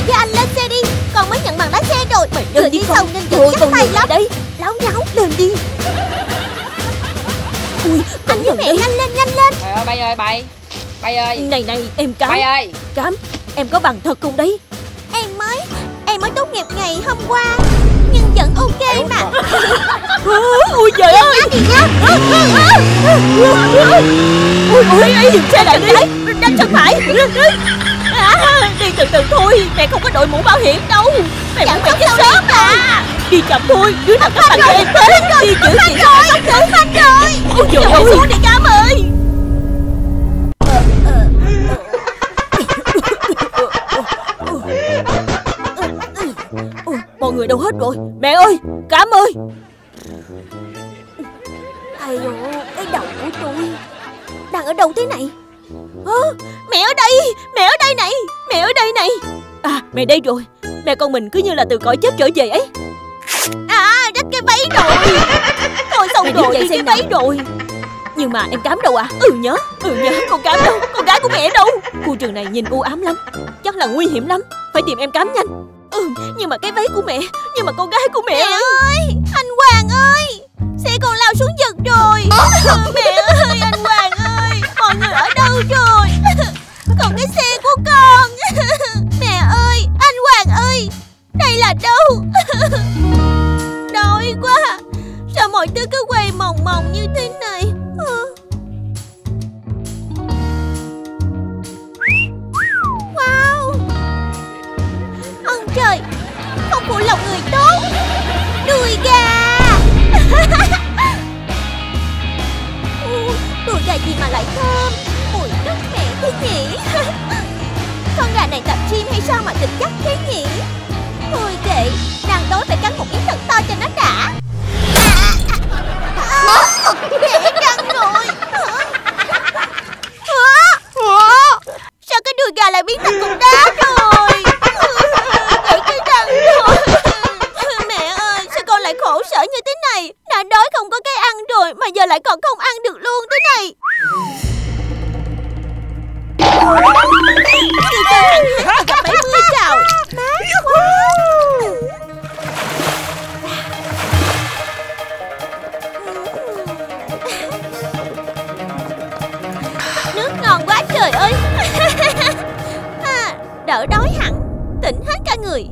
với anh lên xe đi. Con mới nhận bằng lái xe rồi. Mày lên đi con. Nên thôi con tay lắm đấy. Láo nháo lên đi. Ui, anh với mẹ nhanh lên nhanh lên. Trời ơi Bay ơi Bay ơi. Này em Cám. Bay ơi Cám, em có bằng thật không đấy? Em mới tốt nghiệp ngày hôm qua, nhưng vẫn ok mà. Ui trời ơi. Ui dừng xe lại đi. Đánh chân phải. Đi từ từ thôi. Mẹ không có đội mũ bảo hiểm đâu. Mẹ muốn mẹ chết sớm à. Đi chậm thôi. Đứa nào cắt phanh cho em thế. Đi chữ gì rồi. Không phanh rồi. Ôi trời ơi. Xuống đi Cám ơi. Mọi người đâu hết rồi? Mẹ ơi, Cám ơi. Ây dồi, cái đầu của tôi đang ở đâu thế này? Mẹ ở đây, mẹ ở đây này, mẹ ở đây này. À, mẹ đây rồi. Mẹ con mình cứ như là từ cõi chết trở về ấy. À, rách cái váy rồi. Thôi xong rồi, đi cái váy rồi. Nhưng mà em Cám đâu à? Nhớ con Cám đâu? Con gái của mẹ đâu? Khu trường này nhìn u ám lắm. Chắc là nguy hiểm lắm. Phải tìm em Cám nhanh. Nhưng mà cái váy của mẹ. Nhưng mà con gái của mẹ ơi. Anh Hoàng ơi, xe con lao xuống vực rồi. Mẹ ơi, anh Hoàng ơi, mọi người ở đâu rồi? Còn cái xe của con. Mẹ ơi, anh Hoàng ơi, đây là đâu? Đói quá. Sao mọi thứ cứ quay mòng mòng như thế này? Wow. Ông trời, không phụ lòng người tốt. Đùi gà. Đùi gà gì mà lại thơm. Mùi nước mẹ thế nhỉ. Con gà này tập gym hay sao mà thịt chắc thế nhỉ? Thôi kệ, đang đói phải cắn một miếng thật to cho nó đã. Mẹ căng rồi. Sao cái đùi gà lại biến thành cục đá rồi? Gãy cái răng rồi. Mẹ ơi, sao con lại khổ sở như thế này? Đã đói không có cái ăn rồi mà giờ lại còn không ăn được luôn thế này. Kỳ cơ hẳn gặp 70 trào. Nước ngon quá trời ơi. Đỡ đói hẳn, tỉnh hết cả người.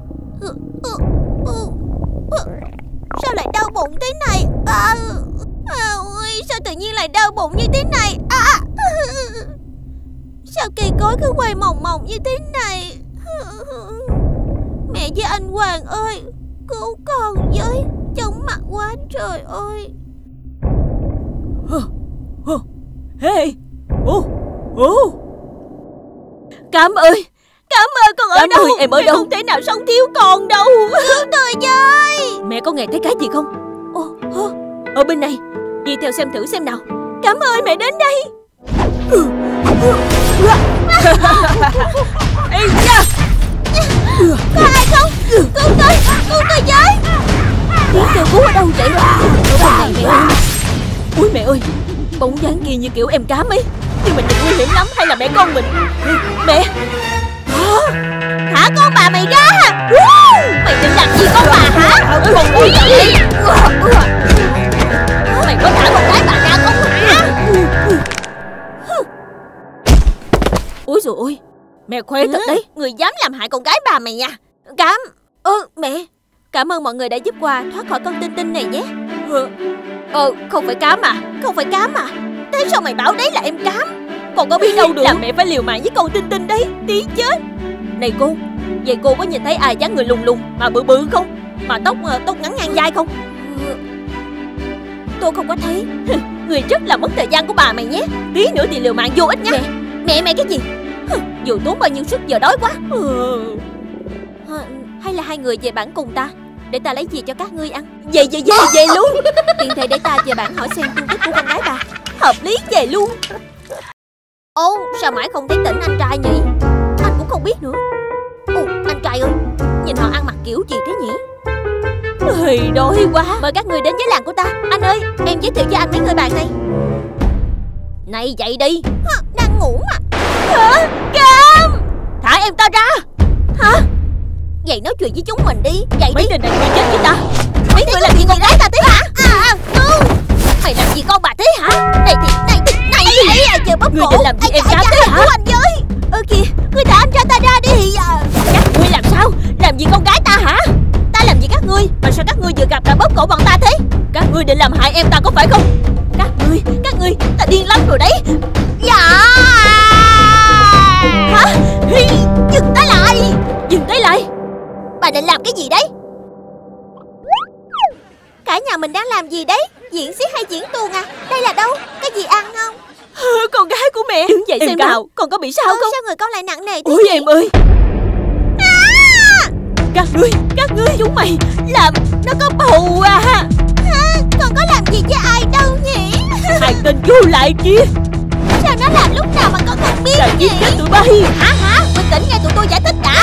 Sao lại đau bụng thế này? Ôi, sao tự nhiên lại đau bụng như thế này? Sao cây cối cứ quay mòng mòng như thế này? Mẹ với anh Hoàng ơi, cứu con với, chóng mặt quá trời ơi. Hey. Cám ơi, con ở đâu? Em ở đâu? Không thể nào sống thiếu con đâu. Tôi ơi. Mẹ có nghe thấy cái gì không? Ở bên này. Đi theo xem thử xem nào. Cám ơi, mẹ đến đây. Ê nha. Có ai không? Cứu tôi với. Tiếng kêu cứu ở đâu vậy? Ở bên này mẹ ơi. Ui mẹ ơi, bóng dáng kia như kiểu em Cám ấy. Nhưng mà nhìn nguy hiểm lắm. Hay là mẹ con mình? Mẹ. Thả con bà mày ra. Mày định làm gì con bà hả? Con ui vậy. Mày có thả con gái bà ra không hả? Úi dồi ôi, mẹ khoe thật đấy. Người dám làm hại con gái bà mày nha. Mẹ, Cảm ơn mọi người đã giúp Hoa thoát khỏi con Tinh Tinh này nhé. Không phải Cám à? Không phải Cám à? Thế sao mày bảo đấy là em Cám? Con có biết đâu được. Là mẹ phải liều mạng với con Tinh Tinh đấy. Tí chết. Này cô, vậy cô có nhìn thấy ai dáng người lùn lùn mà bự bự không? Mà tóc ngắn ngang vai không? Tôi không có thấy. Người rất là mất thời gian của bà mày nhé. Tí nữa thì liều mạng vô ích nha. Mẹ cái gì? Dù tốn bao nhiêu sức giờ đói quá. Hay là hai người về bản cùng ta, để ta lấy gì cho các ngươi ăn. Về luôn. Tiện thể để ta về bản hỏi xem tung tích của con gái bà. Hợp lý, về luôn. Sao mãi không thấy tỉnh anh trai nhỉ? Anh cũng không biết nữa. Anh trai ơi, nhìn họ ăn mặc kiểu gì thế nhỉ? Đói quá. Mời các người đến với làng của ta. Anh ơi, em giới thiệu cho anh mấy người bạn này. Này dậy đi. Đang ngủ mà. Cam, thả em ta ra. Hả? Vậy nói chuyện với chúng mình đi. Vậy Mấy đi. tên này người chết với ta. Mấy người làm gì con gái ta thế hả? Mày làm gì con bà thế hả? Này chờ bóp Người cổ. định làm gì em Cam thế hả? Cứu anh với. Kìa, người ta anh cho ta ra đi. Các ngươi làm sao? Làm gì con gái ta hả? Ta làm gì các ngươi? Mà sao các ngươi vừa gặp đã bóp cổ bọn ta thế? Các ngươi định làm hại em ta có phải không? Các ngươi, ta điên lắm rồi đấy. Dạ. Hả? Dừng tay lại. Dừng tay lại. Bà định làm cái gì đấy? Cả nhà mình đang làm gì đấy? Diễn xiếc hay diễn tuồng à? Đây là đâu? Cái gì ăn không? Con gái của mẹ. Đứng dậy xem nào. Con có bị sao không? Sao người con lại nặng nề thế? Ôi em ơi. Các ngươi, chúng mày làm nó có bầu à? Con có làm gì với ai đâu nhỉ? Hai tên vô lại kia. Sao nó làm lúc nào mà con không biết Là nhỉ? giết chết tụi bay. Hả? Bình tĩnh nghe tụi tôi giải thích đã.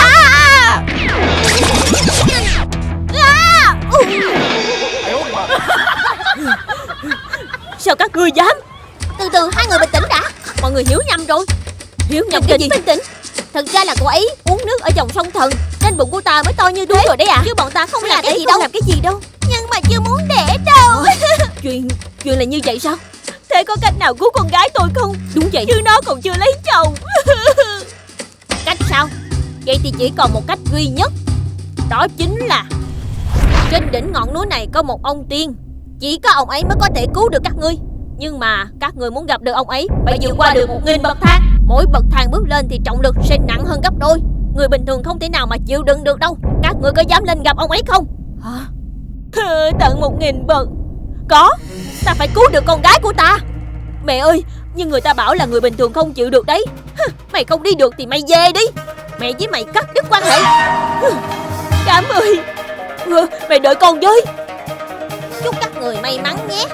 Sao các ngươi dám? Từ từ, hai người bình tĩnh đã. Mọi người hiểu nhầm rồi. Hiểu nhầm cái gì? Bình tĩnh. Thật ra là cô ấy uống nước ở dòng sông Thần nên bụng của ta mới to như thế. Đúng rồi đấy ạ. Chứ bọn ta không làm cái gì không đâu. làm cái gì đâu. Nhưng mà chưa muốn đẻ đâu. Chuyện là như vậy sao? Thế có cách nào cứu con gái tôi không? Đúng vậy. Chứ nó còn chưa lấy chồng. Cách sao? Vậy thì chỉ còn một cách duy nhất. Đó chính là trên đỉnh ngọn núi này có một ông tiên. Chỉ có ông ấy mới có thể cứu được các ngươi. Nhưng mà các ngươi muốn gặp được ông ấy phải vượt qua được 1000 bậc thang. Mỗi bậc thang bước lên thì trọng lực sẽ nặng hơn gấp đôi. Người bình thường không thể nào mà chịu đựng được đâu. Các ngươi có dám lên gặp ông ấy không? Hả? Tận 1000 bậc. Có. Ta phải cứu được con gái của ta. Mẹ ơi, nhưng người ta bảo là người bình thường không chịu được đấy. Mày không đi được thì mày về đi. Mẹ với mày cắt đứt quan hệ. Cam ơi, mẹ đợi con với. Chúc các người may mắn nhé.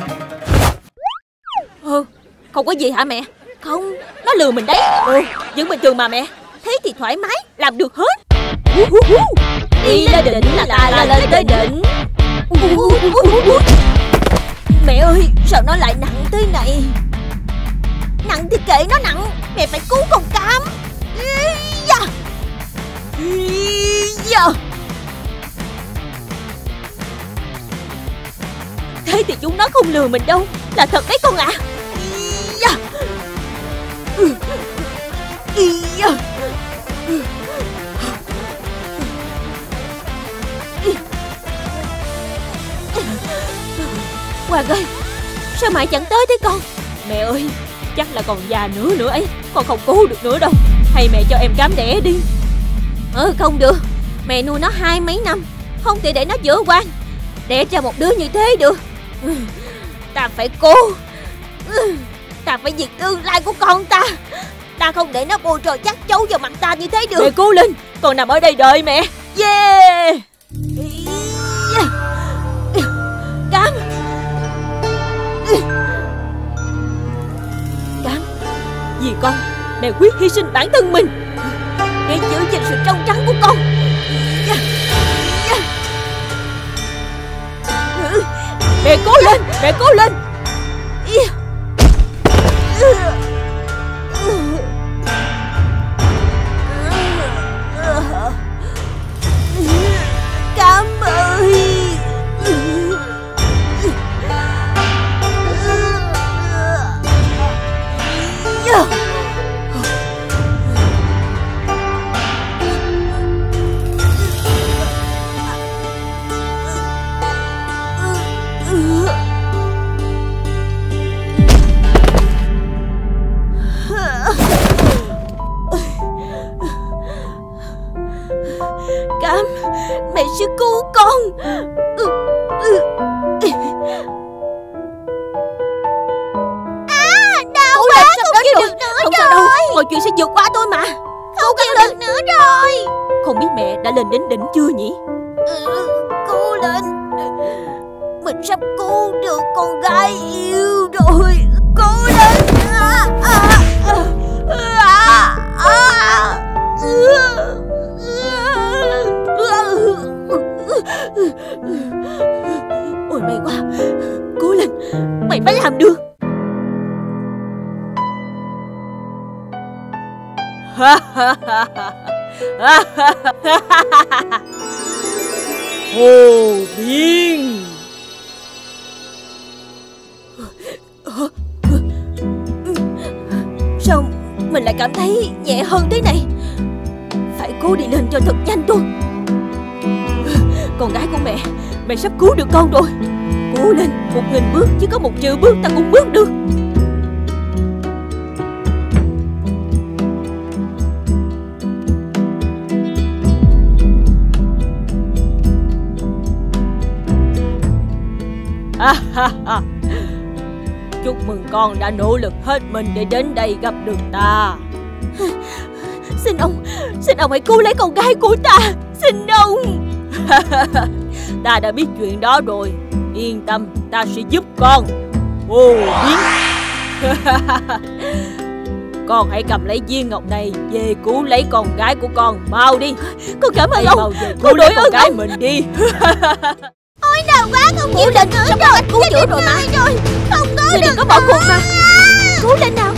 Không có gì hả mẹ? Không, nó lừa mình đấy. Vẫn bình thường mà mẹ. Thế thì thoải mái, làm được hết. Đi lên đỉnh là ta là lên tới đỉnh. Mẹ ơi, sao nó lại nặng thế này? Nặng thì kệ nó nặng. Mẹ phải cứu con Cam. Thế thì chúng nó không lừa mình đâu. Là thật đấy con ạ. Hoàng ơi, sao mãi chẳng tới thế con? Mẹ ơi, chắc là còn già nữa ấy. Con không cứu được nữa đâu. Hay mẹ cho em Cam đẻ đi. Không được. Mẹ nuôi nó 20 mấy năm, không thể để nó dở quan. Đẻ cho một đứa như thế được. Ta phải cố. Ta phải diệt tương lai của con ta. Ta không để nó bôi trò chắc chấu vào mặt ta như thế được. Mẹ cố lên, con nằm ở đây đợi mẹ. Yeah. Cam. Cam, vì con, mẹ quyết hy sinh bản thân mình để giữ gìn sự trong trắng của con. Mẹ cố lên, mẹ cố lên. Cam ơi. Cam, mẹ sẽ cứu con. Đau quá, không chịu được nữa Không rồi. sao đâu, mọi chuyện sẽ vượt qua tôi mà. Không chịu được nữa rồi. Không biết mẹ đã lên đến đỉnh chưa nhỉ? Cố lên. Mình sắp cứu được con gái yêu rồi. Cố lên. Ôi may quá. Cố lên, mày phải làm được. Hồ Biên. Sao mình lại cảm thấy nhẹ hơn thế này? Phải cố đi lên cho thật nhanh thôi. Con gái của mẹ sắp cứu được con rồi. Cố lên, 1000 bước chứ có 1 triệu bước ta cũng bước được. Chúc mừng con đã nỗ lực hết mình để đến đây gặp được ta. Xin ông hãy cứu lấy con gái của ta. Xin ông. Ta đã biết chuyện đó rồi. Yên tâm, ta sẽ giúp con. Hồ Biên. Con hãy cầm lấy viên ngọc này về cứu lấy con gái của con. Mau đi. Con cảm ơn Hãy ông. mau về cứu lấy con gái mình đi. Ôi đau quá, không chịu lên nữa rồi. Cứu chữa rồi mà. Không có được. Đừng có bỏ cuộc mà. Cứu lên nào.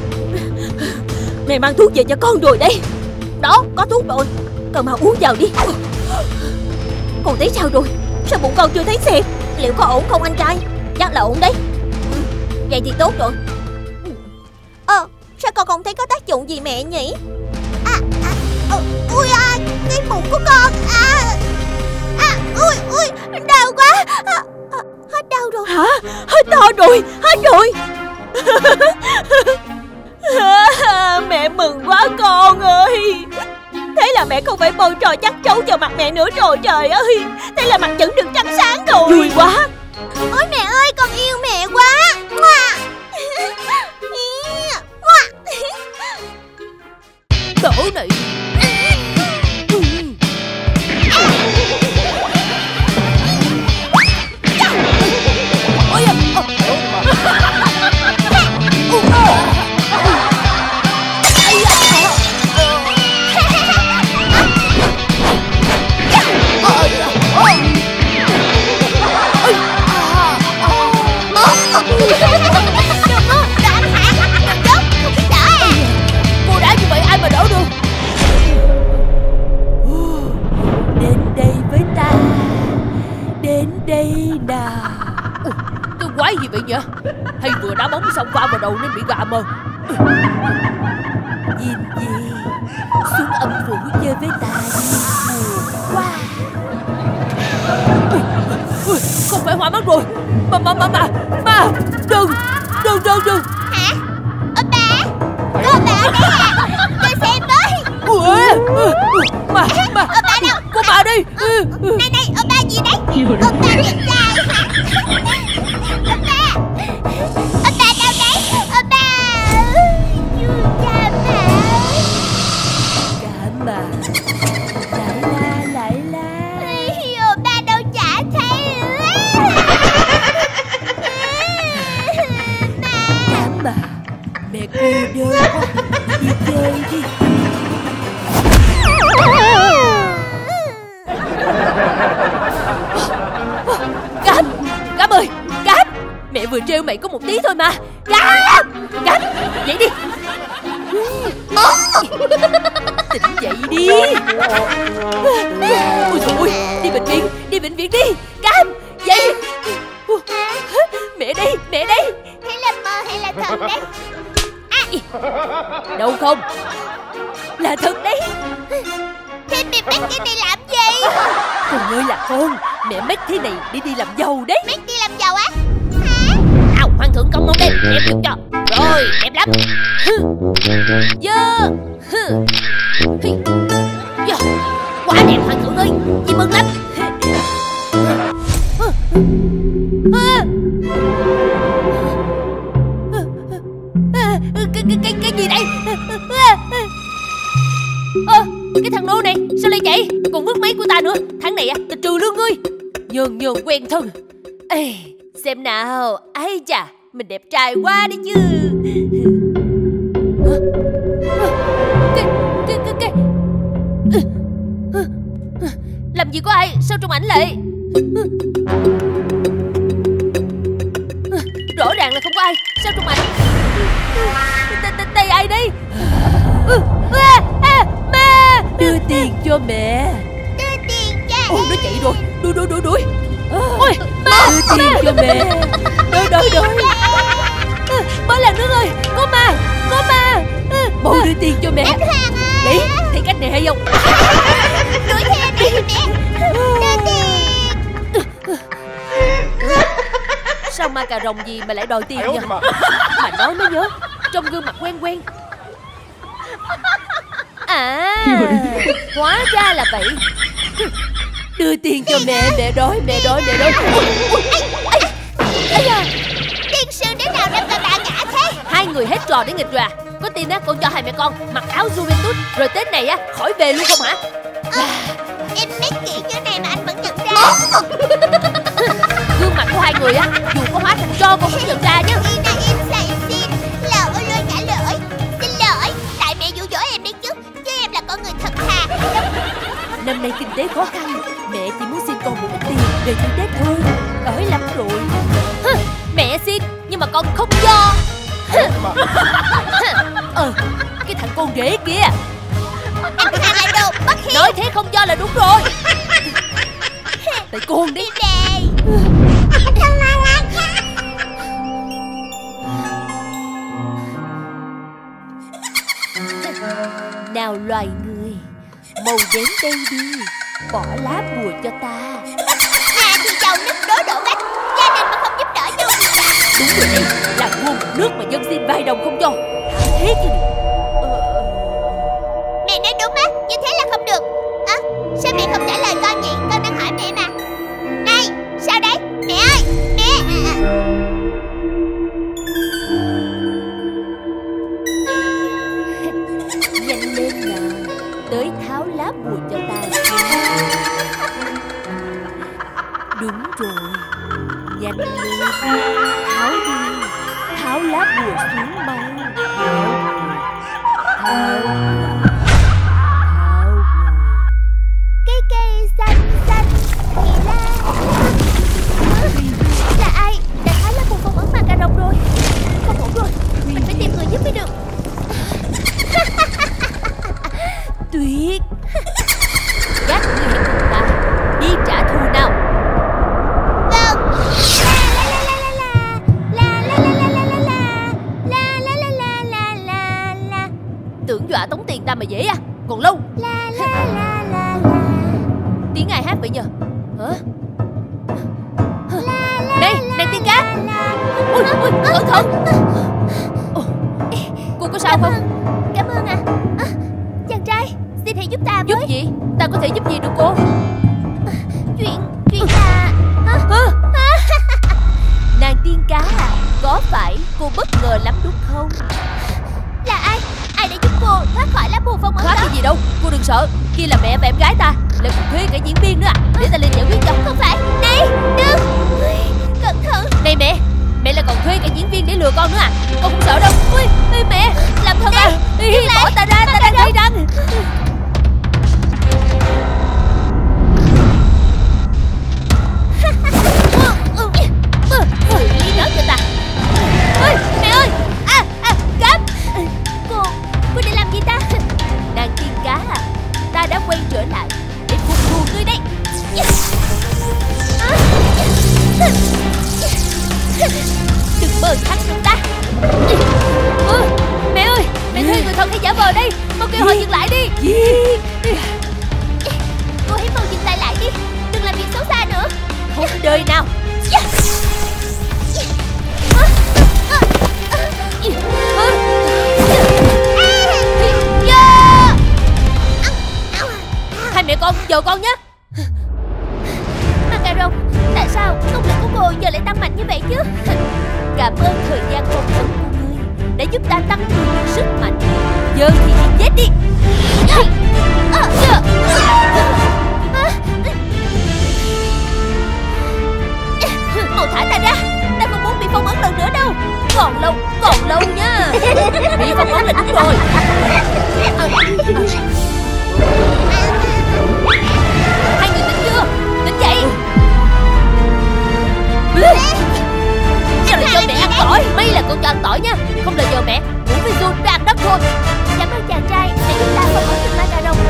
Mẹ mang thuốc về cho con rồi đây. Đó, có thuốc rồi. Con mau uống vào đi. Con thấy sao rồi? Sao bụng con chưa thấy xẹp? Liệu có ổn không anh trai? Chắc là ổn đấy. Vậy thì tốt rồi. Sao con không thấy có tác dụng gì mẹ nhỉ? Ui cái bụng của con. Ui đau quá. Hết đau rồi. Hả? Hết đau rồi. Hết rồi. Mẹ mừng quá con ơi. Thế là mẹ không phải bôi trò chắc trấu vào mặt mẹ nữa rồi, trời ơi. Thế là mặt vẫn được trắng sáng rồi. Vui quá. Ôi mẹ ơi, con yêu mẹ quá. Tổ này. Cô đã như vậy ai mà đỡ được. Đến đây với ta. Đến đây nào. Cái quái gì vậy nhỉ? Hay vừa đá bóng xong va vào đầu nên bị gạ mờ. Nhìn gì? Xuống âm phủ chơi với ta đi. Wow. Không phải hoa mắt rồi. Mà đừng. Hả? Ba có ba ở đây à? Tôi xem với. Mà ba đâu? cô bà đi. Này ba gì đấy? Ba đẹp trai hả? Ba đâu đấy? Ba chưa cha mà. Cả mà. Lại la. Ba đâu chả thấy. Cả mà. Mẹ cô đơn quá. Đi chơi đi. Cáp ơi, Cáp. Mẹ vừa trêu mày có một tí thôi mà. Cáp, dậy đi. Tỉnh dậy đi. Ôi trời ơi, đi bệnh viện đi. Cáp, dậy. Mẹ đây. Thế là mơ hay là thật đấy? Đâu không, là thật đấy. Thế mẹ mách cái này làm gì? Con ơi là con, mẹ mách thế này để đi làm giàu đấy. Mách đi làm giàu á? Hả? Nào, hoàng thượng công mong đây, đẹp được cho. Rồi, đẹp lắm. Quá đẹp hoàng thượng ơi, chị mừng lắm. Cái gì đây? Cái thằng nô này sao lại chạy? Còn vứt máy của ta nữa. Tháng này ta trừ lương ngươi. Nhường quen thân. Ê, xem nào. Ai chà, mình đẹp trai quá đấy chứ. Làm gì có ai? Sao trong ảnh lại? Rõ ràng là không có ai. Sao trong ảnh? Tay ai đây? Ma! Đưa cho mẹ. Đưa tiền cho Ôi, em. nó chạy rồi. Đuổi. Ôi, ba. Đưa tiền cho mẹ. Đuổi. Ba lần nữa rồi. Có ma. Mau đưa tiền cho mẹ. Anh Hoàng ơi. Đấy, thấy cách này hay không? Đuổi theo em đi mẹ. Đưa tiền. Sao ma cà rồng gì mà lại đòi tiền vậy? Mà nói mới nhớ, trong gương mặt quen. À, hóa ra là vậy. Đưa tiền cho mẹ đói. Ây da, Tiên sư đến nào đâm vào bà ngã thế? hai người hết trò để nghịch rồi à? Có tin á, con cho hai mẹ con mặc áo Juventus rồi Tết này á khỏi về luôn không hả? Em mét kỹ chỗ này mà anh vẫn nhận ra. Gương mặt của hai người á, dù có hóa thành tro con cũng nhận ra nhá. Đi ra em sai xin. Lỗi luôn cả lỗi. Xin lỗi. Tại mẹ dụ dỗ em đấy chứ. Chứ em là con người thật thà. Năm nay kinh tế khó khăn, mẹ chỉ muốn xin con một ít tiền về chơi Tết thôi. Đói lắm rồi. Mẹ xin, nhưng mà con không cho. Cái thằng con rể kia. Anh Hoàng là đồ bất hiếu. Nói thế không cho là đúng rồi. Tại con đi. Đi về. Không lo lắng. Nào loài người, mau đến đây đi, bỏ lá bùa cho ta. Nhà thì giàu nứt đố đổ vách. Gia đình mà không giúp đỡ nhau gì cả. Đúng rồi đấy, là nguồn nước mà dân xin vài đồng không cho. Thế chứ được. Mẹ nói đúng á. Như thế là không được. Sao mẹ không trả lời con vậy? Con đang hỏi mẹ mà. Này, sao đấy? Mẹ ơi, mẹ. Nhanh lên nào, tới tháo lá bùa cho ta. Đúng rồi, nhanh lên, tháo đi, tháo lá bùa xuống mau. Tháo bùa. Cây xanh thì là ai đã tháo lá bùa phong ấn mà cà rồng rồi? Không ổn rồi, mình phải tìm người giúp mới được. Tuyệt. Các ngươi hãy cùng ta đi trả thù nào. Vâng. Tưởng dọa tống tiền ta mà dễ à? Còn lâu. Tiếng ai hát vậy nhờ? Hả? Này, nàng tiên cá. Ui, cẩn thận. Cô có sao không? Cảm ơn ạ. Chàng trai, xin hãy giúp ta Giúp với. gì? Ta có thể giúp gì được cô? Chuyện là Nàng tiên cá à, có phải cô bất ngờ lắm đúng không? là ai? Ai đã giúp cô thoát khỏi lá bùa phong ấn Thoát đó? cái gì đâu, cô đừng sợ. Kia là mẹ và em gái ta, lại còn thuê cả diễn viên nữa à. Để ta lên giải quyết cho. Không phải. Này, đừng. Cẩn thận. Này mẹ lại còn thuê cả diễn viên để lừa con nữa à? Con không sợ đâu. Ui, mẹ, làm thật à? Bỏ ta ra, ta đang gây răng. Xử lý nó cho ta. Ôi, mẹ ơi. Cáp. Cô định làm gì ta? Nàng tiên cá à, ta đã quay trở lại để phục thù ngươi đây. Đừng mơ thắng được ta. Mẹ ơi, mẹ thuê người thân hay giả vờ đây. Mau kêu họ dừng lại đi. Cô hãy mau dừng lại đi. Đừng làm việc xấu xa nữa. Không đời nào. Hai mẹ con chờ con nhé. Mà cà rồng, tại sao công lực của cô giờ lại tăng mạnh như vậy chứ? Cảm ơn thời gian phong ấn của ngươi đã giúp ta tăng cường sức mạnh. Giờ thì đi chết đi. Mau thả ta ra. Ta không muốn bị phong ấn lần nữa đâu. Còn lâu nha. Bị phong ấn là đúng rồi. Hai người tỉnh chưa? Tỉnh dậy. Sao lại cho mẹ ăn tỏi? May là con cho ăn tỏi nha. Không là giờ mẹ ngủ với Jun ra ăn đất thôi. Cảm ơn chàng trai đã giúp ta phong ấn được ma cà rồng.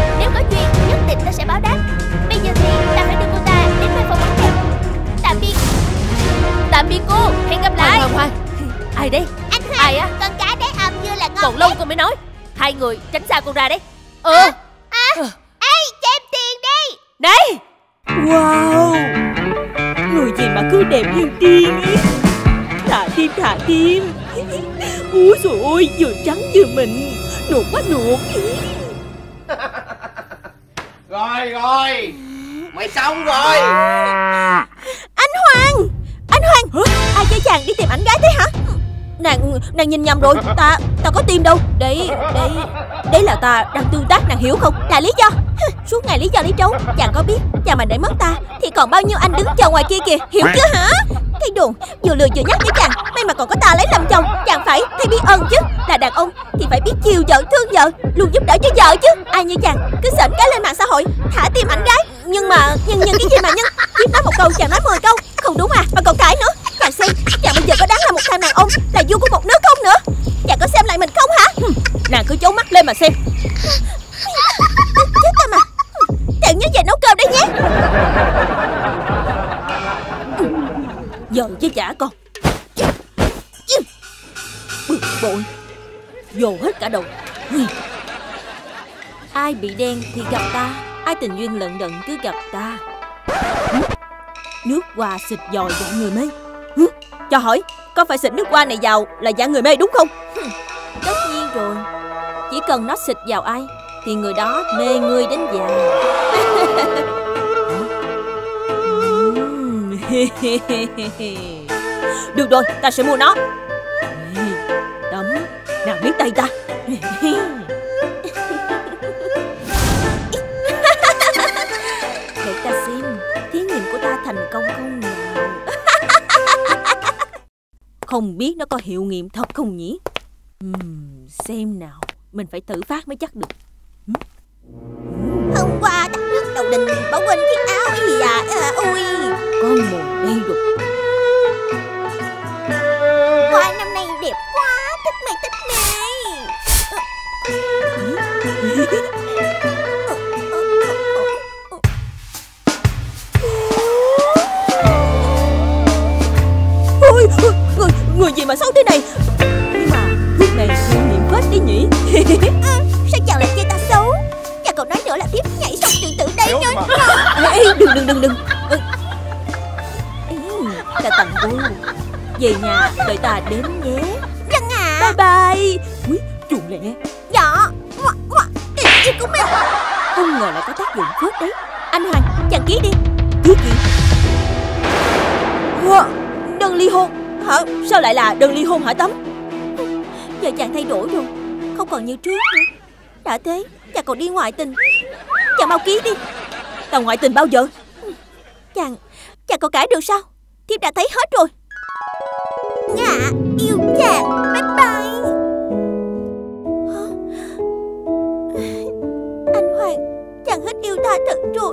Hai người tránh xa con ra đấy. Ê, cho em tiền đi. Này. Wow, người gì mà cứ đẹp như tiên ấy. Thả tim. Úi dồi ôi, vừa trắng vừa mịn, nuột quá nuột. Rồi mày xong rồi. Anh Hoàng. Hả? Ai cho chàng đi tìm ảnh gái thế hả? Nàng nhìn nhầm rồi. Ta có tim đâu. Đấy là ta đang tương tác, nàng hiểu không? Là lý do. Suốt ngày lý do lý trấu. Chàng có biết chàng mà để mất ta thì còn bao nhiêu anh đứng chờ ngoài kia kìa. Hiểu chưa hả? Cái đồ vừa lừa vừa nhắc với chàng. May mà còn có ta lấy làm chồng. Chàng phải thấy biết ơn chứ. Là đàn ông thì phải biết chiều vợ, thương vợ, luôn giúp đỡ cho vợ chứ. Ai như chàng cứ sởn cái lên mạng xã hội thả tim ảnh gái. Nhưng cái gì mà nhân? Thiếp nói một câu chàng nói 10 câu. Không đúng à, mà còn cãi nữa. Chàng xem chàng bây giờ có đáng là một thằng đàn ông, là vua của một nước không nữa. Chàng có xem lại mình không hả? Nàng cứ giấu mắt lên mà xem. Chết ta mà. Chàng nhớ về nấu cơm đấy nhé. Giờ với chả con. Bực bội, dồn hết cả đầu. Ai bị đen thì gặp ta, ai tình duyên lận đận cứ gặp ta. Nước hoa xịt dòi dạ người mê. Cho hỏi, có phải xịt nước hoa này vào là dạ người mê đúng không? Tất nhiên rồi. Chỉ cần nó xịt vào ai thì người đó mê ngươi đến già. Được rồi, ta sẽ mua nó. Tấm, nàng biết tay ta. Để ta xem thí nghiệm của ta thành công không nào. Không biết nó có hiệu nghiệm thật không nhỉ? Xem nào, mình phải thử phát mới chắc được. Hôm qua tắt nước đầu đình, bỏ quên chiếc áo gì à? Ui, Con mồi đây rồi. hoa năm nay đẹp quá, thích mày. Ôi, người gì mà xấu thế này? Nhưng mà thuốc này hiệu nghiệm phết đi nhỉ? Sao chàng lại chê ta xấu? Chàng còn nói nữa là tiếp nhảy xong tự tử đây nữa. Ê, đừng. Ta tặng cô. Về nhà đợi ta đến nhé. Vâng ạ. Bye bye. Úi, chuồn lẹ. Dạ. Tình yêu của mình. Không ngờ lại có tác dụng phết đấy. Anh Hoàng, chàng ký đi. Ký gì? Đơn ly hôn hả? Sao lại là đơn ly hôn hả Tấm? Giờ chàng thay đổi rồi, không còn như trước nữa. Đã thế chàng còn đi ngoại tình. Chàng mau ký đi. Ta ngoại tình bao giờ? Chàng còn cãi được sao? Thiếp đã thấy hết rồi. Dạ, yêu chàng. Bye bye. Anh Hoàng, chàng hết yêu ta thật rồi.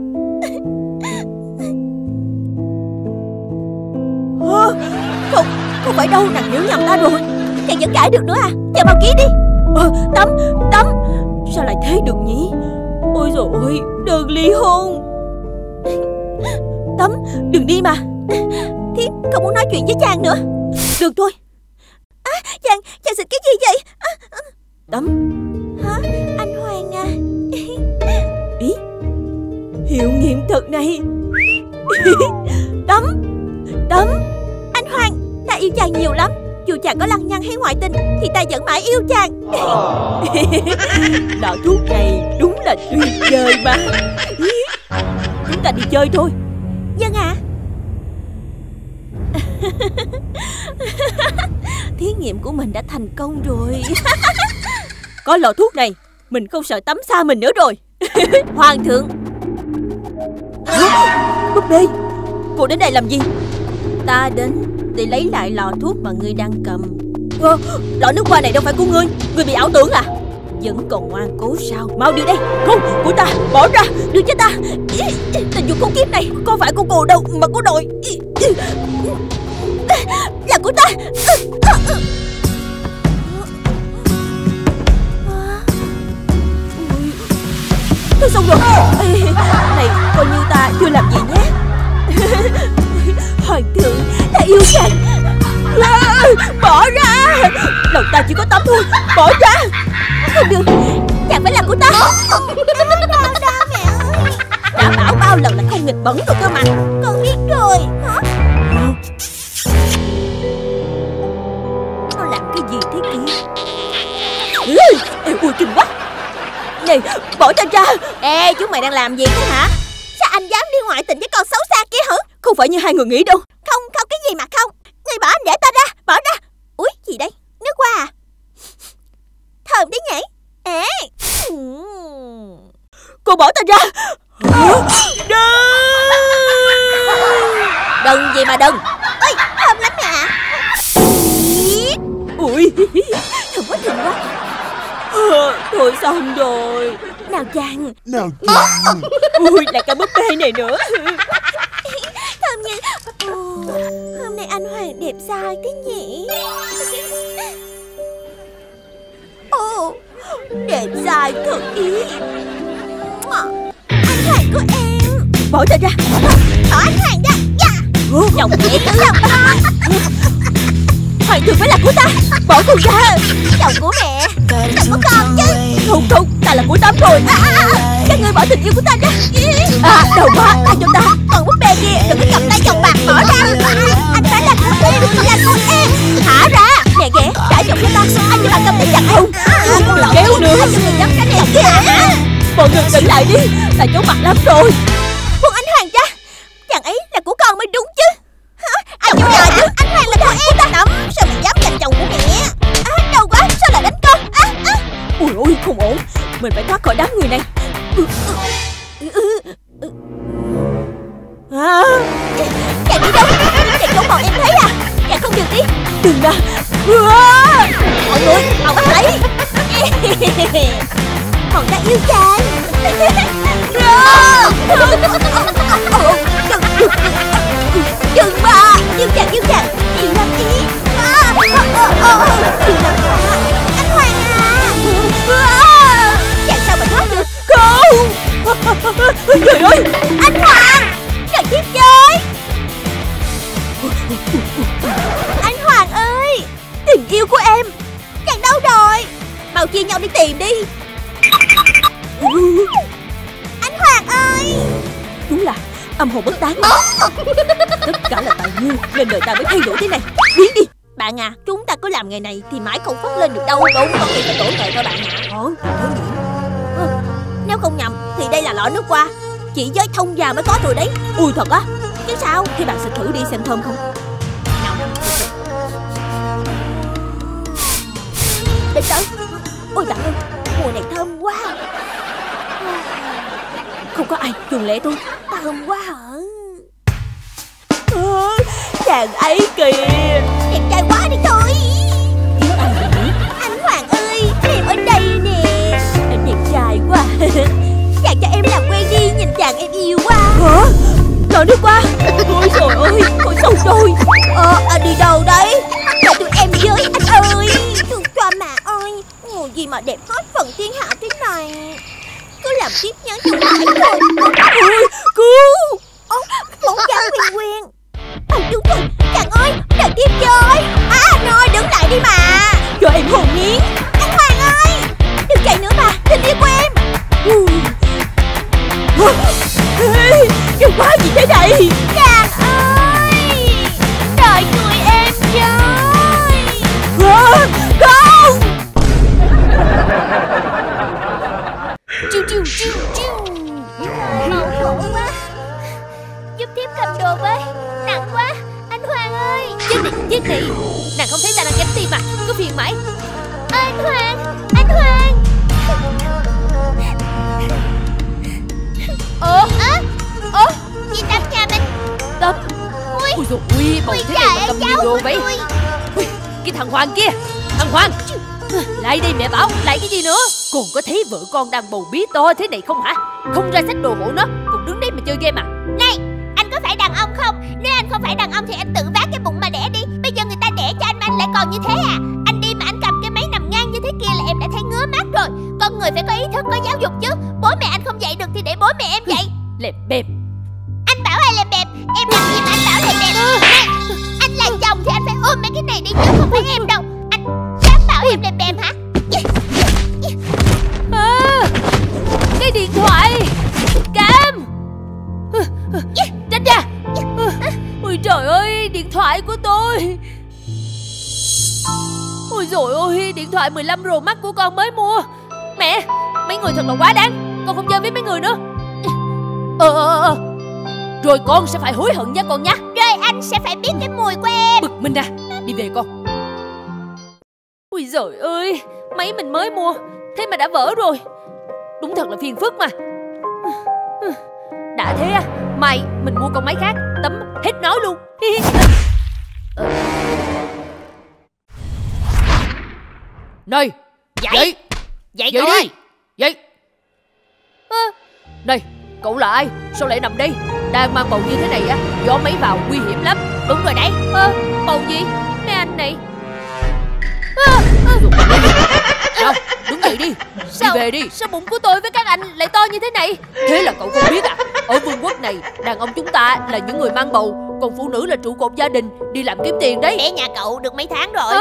Không phải đâu, nàng hiểu nhầm ta rồi. Chàng vẫn cãi được nữa à? Chàng mau ký đi. Tấm, sao lại thế được nhỉ? Ôi dồi ôi, đơn ly hôn. Tấm, đừng đi mà. Thiếp không muốn nói chuyện với chàng nữa. Được thôi. Chàng xịt cái gì vậy? Tấm. Hả? Anh Hoàng à? Ý, hiệu nghiệm thật này. Tấm. Anh Hoàng, ta yêu chàng nhiều lắm. Dù chàng có lăng nhăng hay ngoại tình thì ta vẫn mãi yêu chàng. Lọ thuốc này đúng là tuyệt vời mà. Chúng ta đi chơi thôi. Vâng ạ. Thí nghiệm của mình đã thành công rồi. Có lọ thuốc này, mình không sợ Tấm xa mình nữa rồi. Hoàng thượng. Búp bê, cô đến đây làm gì? Ta đến để lấy lại lọ thuốc mà ngươi đang cầm. Lọ nước hoa này đâu phải của ngươi. Ngươi bị ảo tưởng à? Vẫn còn ngoan cố sao? Mau đưa đây. Không, của ta, bỏ ra. Đưa cho ta. Tình dục khốn kiếp này có phải của cô đâu mà của đội. Là của ta. Thôi xong rồi. Này, coi như ta chưa làm gì nhé. Hoàng thượng, ta yêu chàng. Bỏ ra. Lòng ta chỉ có tắm thôi. Bỏ ra. Không được, chàng phải là của ta. Bao đó mẹ ơi. Đã bảo bao lần là không nghịch bẩn rồi cơ mà. Con biết rồi. Hả? Nó làm cái gì thế kia? Ui kinh quá. Này, bỏ ta ra. Ê, chúng mày đang làm gì thế hả? Sao anh dám đi ngoại tình với con xấu xa kia hả? Không phải như hai người nghĩ đâu. Không, không cái gì mà không. Ngươi bỏ anh để ta ra, bỏ ra. Úi, gì đây? Nước hoa à? Thơm đấy nhỉ? Ê. Cô bỏ ta ra. Đừng gì mà đừng. Ôi, thơm lắm nè. Ui, Thơm quá, thơm quá. thôi xong rồi. Nào chàng. Ui, lại cả búp bê này nữa. Thơm như. Hôm nay anh Hoàng đẹp dai thế nhỉ? Ồ, đẹp dai thật ý. Anh Hoàng của em. Bỏ ta ra. Bỏ anh Hoàng ra. Chồng Chị cứ lòng con. Hoàng thường phải là của ta. Bỏ tôi ra. Chồng của mẹ. Chồng của con chứ. Không không, ta là của Tám rồi. Các ngươi bỏ tình yêu của ta ra. Đầu quá, ta cho ta. Còn búp bê kia đừng có cầm tay chồng bạc bỏ ra. Anh phải là của em, là của em. Thả ra. Nè ghẻ, trả chồng cho ta. Anh cho bà cầm tay chặt không? Còn kéo nữa. Anh cho người dám tránh em kìa. Mọi người tỉnh lại đi. Ta chóng mặt lắm rồi. Buông anh Hoàng ra. Chàng ấy là của con mới đúng chứ. Anh cho nhờ chứ. Anh Hoàng là của em. Nắm, sao mày dám giành chồng của mẹ? Đau quá, sao lại đánh con? Ui ôi, không ổn. Mình phải thoát khỏi đám người này. Chàng đi đâu? Chàng không bọn em thấy à? Chàng không được đi. Đừng ra. Mọi người, mau bắt lấy. Còn ta yêu chàng. Đừng mà. Yêu chàng, yêu chàng. Yêu lắm ý. Anh Hoàng à. Chàng sao mà thoát được? Không. Trời ơi. Anh Hoàng. Trời tiếp chơi. Anh Hoàng ơi. Tình yêu của em. Chàng đâu rồi? Mau chia nhau đi tìm đi. Anh Hoàng ơi. Đúng là âm hồn bất tán. Tất cả là tại ngươi nên đời ta mới thay đổi thế này. Biến đi. Bạn à, chúng ta cứ làm nghề này thì mãi không phát lên được đâu. Đúng, có người phải tổn nghệ thôi bạn ạ. Nếu không nhầm thì đây là lọ nước hoa. Chỉ với thông già mới có rồi đấy. Ui thật á? Chứ sao? Thế bạn sẽ thử đi xem thơm không? Đến tới. Ôi bạn ơi, mùa này thơm quá. Không có ai, chuồng lệ tôi. Thơm quá hả? Chàng ấy kìa. Đẹp trai quá đi thôi. Anh Hoàng ơi, em ở đây nè. Anh đẹp trai quá. Chàng cho em làm quen đi, nhìn chàng em yêu quá. Hả? Lọ nước qua. Ôi trời ơi, con sâu rồi. Đi đâu đấy? Cho tụi em với anh ơi. Thương cho mà ơi. Ngồi gì mà đẹp hết phần thiên hạ thế này. Cứ làm tiếp nhớ chung mãi thôi. Ôi, cứu. Bóng dáng quen quen. Đúng rồi, chàng ơi, đợi tiếp chơi. Anh ơi, đứng lại đi mà. Cho em hồn nhiên. Anh Hoàng ơi, đừng chạy nữa mà, tình yêu của em. Cái quá gì thế này? Chàng ơi, đợi người em chơi. Không. Chiu chiu chiu chiu. Đau khổ quá. Giúp tiếp cầm đồ với. Nặng quá. Anh Hoàng ơi. Chết đi. Nàng không thấy ta đang gánh tim à? Cứ phiền mãi. Anh Hoàng. Anh Hoàng. Chị Tâm nhà mình. Tâm. Ui. Ui dồi ui, bầu thế này mà cầm nhiều đồ vậy. Ui, cái thằng Hoàng kia. Thằng Hoàng. Lại đây mẹ bảo, lại cái gì nữa? Còn có thấy vợ con đang bầu bí to thế này không hả? Không ra xách đồ hộ nó, còn đứng đấy mà chơi game à? Này, anh có phải đàn ông không? Nếu anh không phải đàn ông thì anh tự vác cái bụng mà đẻ đi. Bây giờ người ta đẻ cho anh mà anh lại còn như thế à? Anh đi mà anh cầm cái máy nằm ngang như thế kia là em đã thấy ngứa mắt rồi. Con người phải có ý thức, có giáo dục chứ. Bố mẹ anh không dạy được thì để bố mẹ em dạy. Lẹp bẹp. Anh bảo ai lẹp bẹp? Em làm gì mà anh bảo lẹp bẹp? Này, anh là chồng thì anh phải Ôm mấy cái này đi chứ không phải em đâu. Anh dám bảo em là bèm hả? Cái điện thoại. Cam, tránh ra. Ôi trời ơi, điện thoại của tôi. Ôi dồi ôi, điện thoại 15 Pro Max của con mới mua. Mẹ, mấy người thật là quá đáng. Con không chơi với mấy người nữa. Rồi con sẽ phải hối hận nha con nha. Rồi anh sẽ phải biết cái mùi của em. Bực mình ra, đi về con. Ôi giời ơi, máy mình mới mua, thế mà đã vỡ rồi. Đúng thật là phiền phức mà. Đã thế à, mày mình mua con máy khác. Tấm hết nói luôn. Này, dậy Vậy dậy thôi. đi. Dậy. Này, cậu là ai? Sao lại nằm đây? Đang mang bầu như thế này á, gió máy vào nguy hiểm lắm. Đúng rồi đấy. Bầu gì? Mấy anh này. Nào, đứng dậy đi. Đi về đi. Sao bụng của tôi với các anh lại to như thế này? Thế là cậu không biết à? Ở vương quốc này, đàn ông chúng ta là những người mang bầu, còn phụ nữ là trụ cột gia đình, đi làm kiếm tiền đấy. Bé nhà cậu được mấy tháng rồi?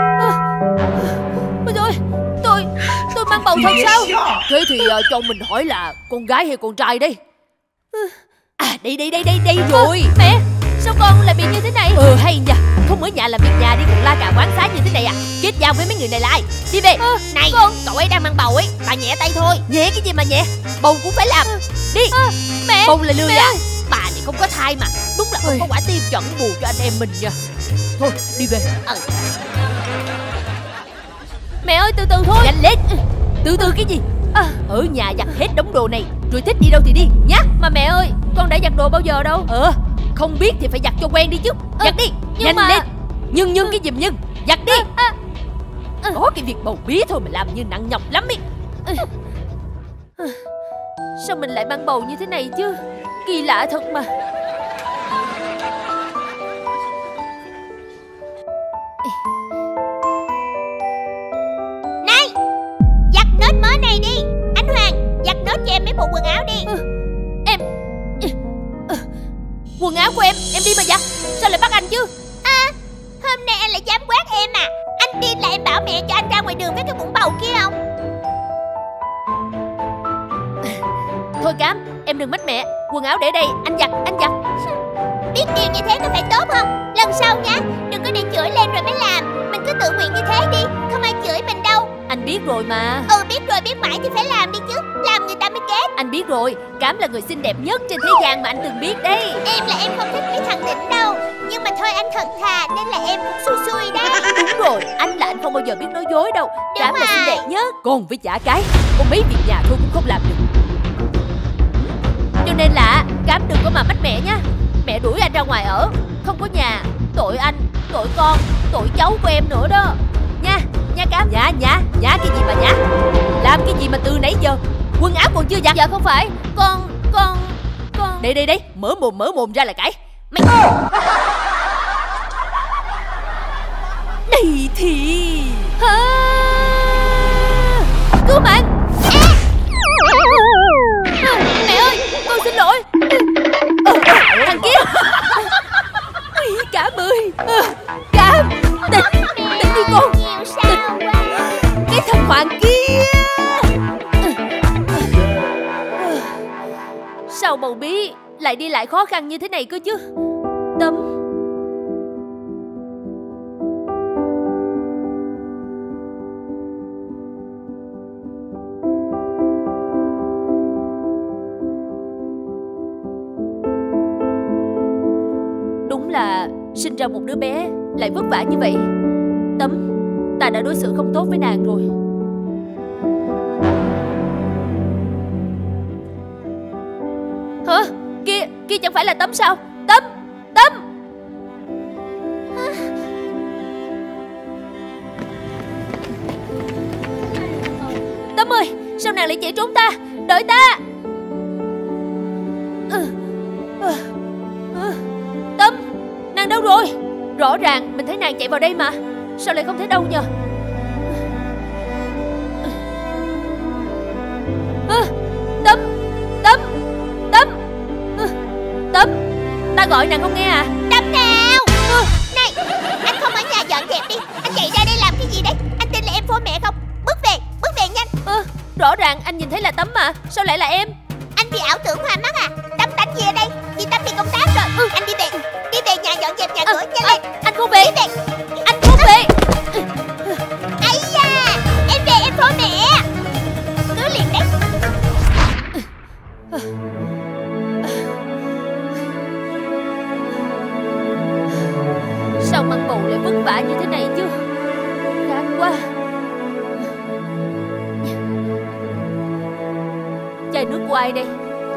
Ôi trời, tôi mang bầu thật sao? Thế thì cho mình hỏi là con gái hay con trai đây? À, đây rồi. Mẹ, sao con lại bị như thế này? Hay nha, không ở nhà làm việc nhà đi còn la cà quán xá như thế này à? Kết giao với mấy người này là ai? Đi về. Này, cậu ấy đang mang bầu ấy, bà nhẹ tay thôi. Nhẹ cái gì mà nhẹ, bầu cũng phải làm. Đi. Mẹ, bầu là lười à? bà này không có thai mà. Đúng là không có quả tim chuẩn bù cho anh em mình nha. Thôi, đi về. Mẹ ơi, từ từ thôi. Nhanh lên. Từ từ cái gì? Ở nhà giặt hết đống đồ này, rồi thích đi đâu thì đi nhá. Mà mẹ ơi, con đã giặt đồ bao giờ đâu. Không biết thì phải giặt cho quen đi chứ. Giặt đi, nhanh lên. Nhưng cái gì mà nhưng? Giặt đi. Có cái việc bầu bí thôi mà làm như nặng nhọc lắm ý. Sao mình lại mang bầu như thế này chứ? Kỳ lạ thật mà. Này, giặt nốt mớ này đi. Anh Hoàng, giặt nốt cho em mấy bộ quần áo đi. Em quần áo của em đi mà giặt. Sao lại bắt anh chứ? Hôm nay anh lại dám quát em à? Anh tin là em bảo mẹ cho anh ra ngoài đường với cái bụng bầu kia không? Thôi Cám, em đừng mách mẹ. Quần áo để đây, anh giặt. Biết điều như thế có phải tốt không? Lần sau nhá, đừng có để chửi lên rồi mới làm. Mình cứ tự nguyện như thế đi, không ai chửi mình đâu. Anh biết rồi mà. Biết rồi, biết mãi thì phải làm đi chứ. Làm người ta mới ghét. Anh biết rồi, Cám là người xinh đẹp nhất trên thế gian mà anh từng biết đấy. Em là em không thích mấy thằng đỉnh đâu. Nhưng mà thôi anh thật thà nên là em cũng xui xui đó. Đúng rồi, anh là anh không bao giờ biết nói dối đâu. Cám là xinh đẹp nhất. Còn với chả cái, con mấy việc nhà thôi cũng không làm được. Cho nên là Cám đừng có mà mách mẹ nhá. Mẹ đuổi anh ra ngoài ở, không có nhà. Tội anh, tội con, tội cháu của em nữa đó. Nha Cám. Nhả cái gì mà nhả? Làm cái gì mà từ nãy giờ quần áo còn chưa giặt? Dạ không phải, con Đây, mở mồm ra là cãi. Mày đây thì cứu mạng. Mẹ ơi, con xin lỗi. Thằng kia. Cám ơi, Cám, tỉnh đi con. Cái thằng Hoàng kia. Sao bầu bí lại đi lại khó khăn như thế này cơ chứ? Tâm. Đúng là sinh ra một đứa bé lại vất vả như vậy. Tâm, ta đã đối xử không tốt với nàng rồi. Hả? Kia chẳng phải là Tâm sao? Tâm. Tâm ơi, sao nàng lại chạy trốn ta? Đợi ta. Tâm, nàng đâu rồi? Rõ ràng mình thấy nàng chạy vào đây mà. Sao lại không thấy đâu nhờ? Tâm, ta gọi nàng không nghe à? Tâm nào? Này, anh không ở nhà dọn dẹp đi. Anh chạy ra đây làm cái gì đấy? Anh tin là em phô mẹ không? Bước về nhanh. Rõ ràng anh nhìn thấy là Tấm mà, sao lại là em? Anh bị ảo tưởng hoa mắt à? Tấm đánh gì ở đây? Chị Tâm đi công tác rồi. Anh đi về nhà dọn dẹp nhà cửa nhanh lên. Anh không về. Đi về. Anh không về. Ấy da, em về em phô mẹ. Cứ liền đấy. Sao mang bầu lại vất vả như thế này chứ? Chán quá. Chai nước của ai đây?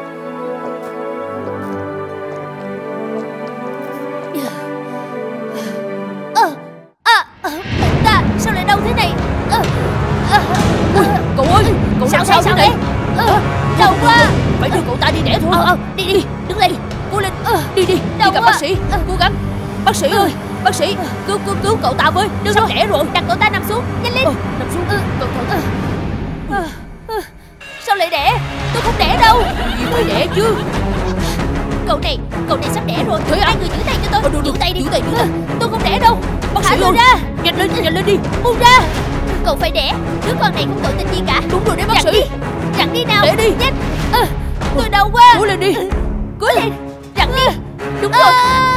Ta sao lại đau thế này? Ui, cậu ơi, cậu làm sao thế này? Đau quá. Phải đưa cậu ta đi đẻ thôi. Đi, đứng lên. Cố lên, đi gặp bác sĩ. Cố gắng. Bác sĩ ơi, bác sĩ, cứu cậu ta với. Sắp đẻ rồi. Đặt cậu ta nằm xuống, nhanh lên. Nằm xuống, cẩn thận. Sao lại đẻ? Tôi không đẻ đâu. Gì phải đẻ chứ? Cậu này sắp đẻ rồi. Hai người giữ tay cho tôi. Giữ tay đi. Tôi không đẻ đâu. Bác sĩ ơi, ra. Nhanh lên đi. Buông ra. Cậu phải đẻ. Đứa con này không tội tình gì cả. Đúng rồi đấy bác sĩ. Dặn đi nào. Đẻ đi. Nhanh. Tôi đau quá. Cố lên đi. Cố lên. Dặn đi. Đúng rồi.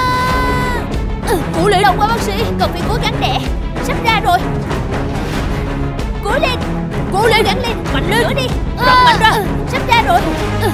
Cố lên. Đau quá bác sĩ. Cậu phải cố gắng đẻ. Sắp ra rồi. Cố lên. Gắng lên. Mạnh lên. Nữa đi. Mạnh ra. Sắp ra rồi.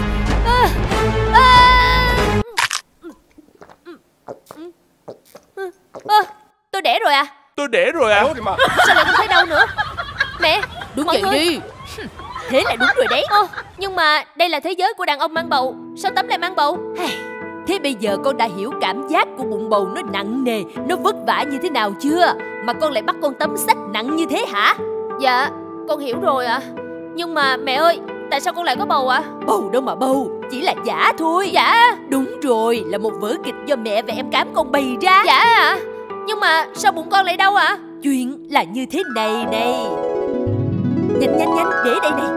Tôi đẻ rồi à? Sao lại không thấy đau nữa? Mẹ, đứng dậy đi. Thế là đúng rồi đấy. Nhưng mà đây là thế giới của đàn ông mang bầu. Sao Tấm lại mang bầu? Thế bây giờ con đã hiểu cảm giác của bụng bầu nó nặng nề, nó vất vả như thế nào chưa? Mà con lại bắt con Tấm xách nặng như thế hả? Dạ, con hiểu rồi ạ. Nhưng mà mẹ ơi, tại sao con lại có bầu ạ? Bầu đâu mà bầu, chỉ là giả thôi. Giả? Đúng rồi, là một vở kịch do mẹ và em Cám con bày ra. Giả à? Nhưng mà sao bụng con lại đau ạ? Chuyện là như thế này này. Nhanh, để đây này.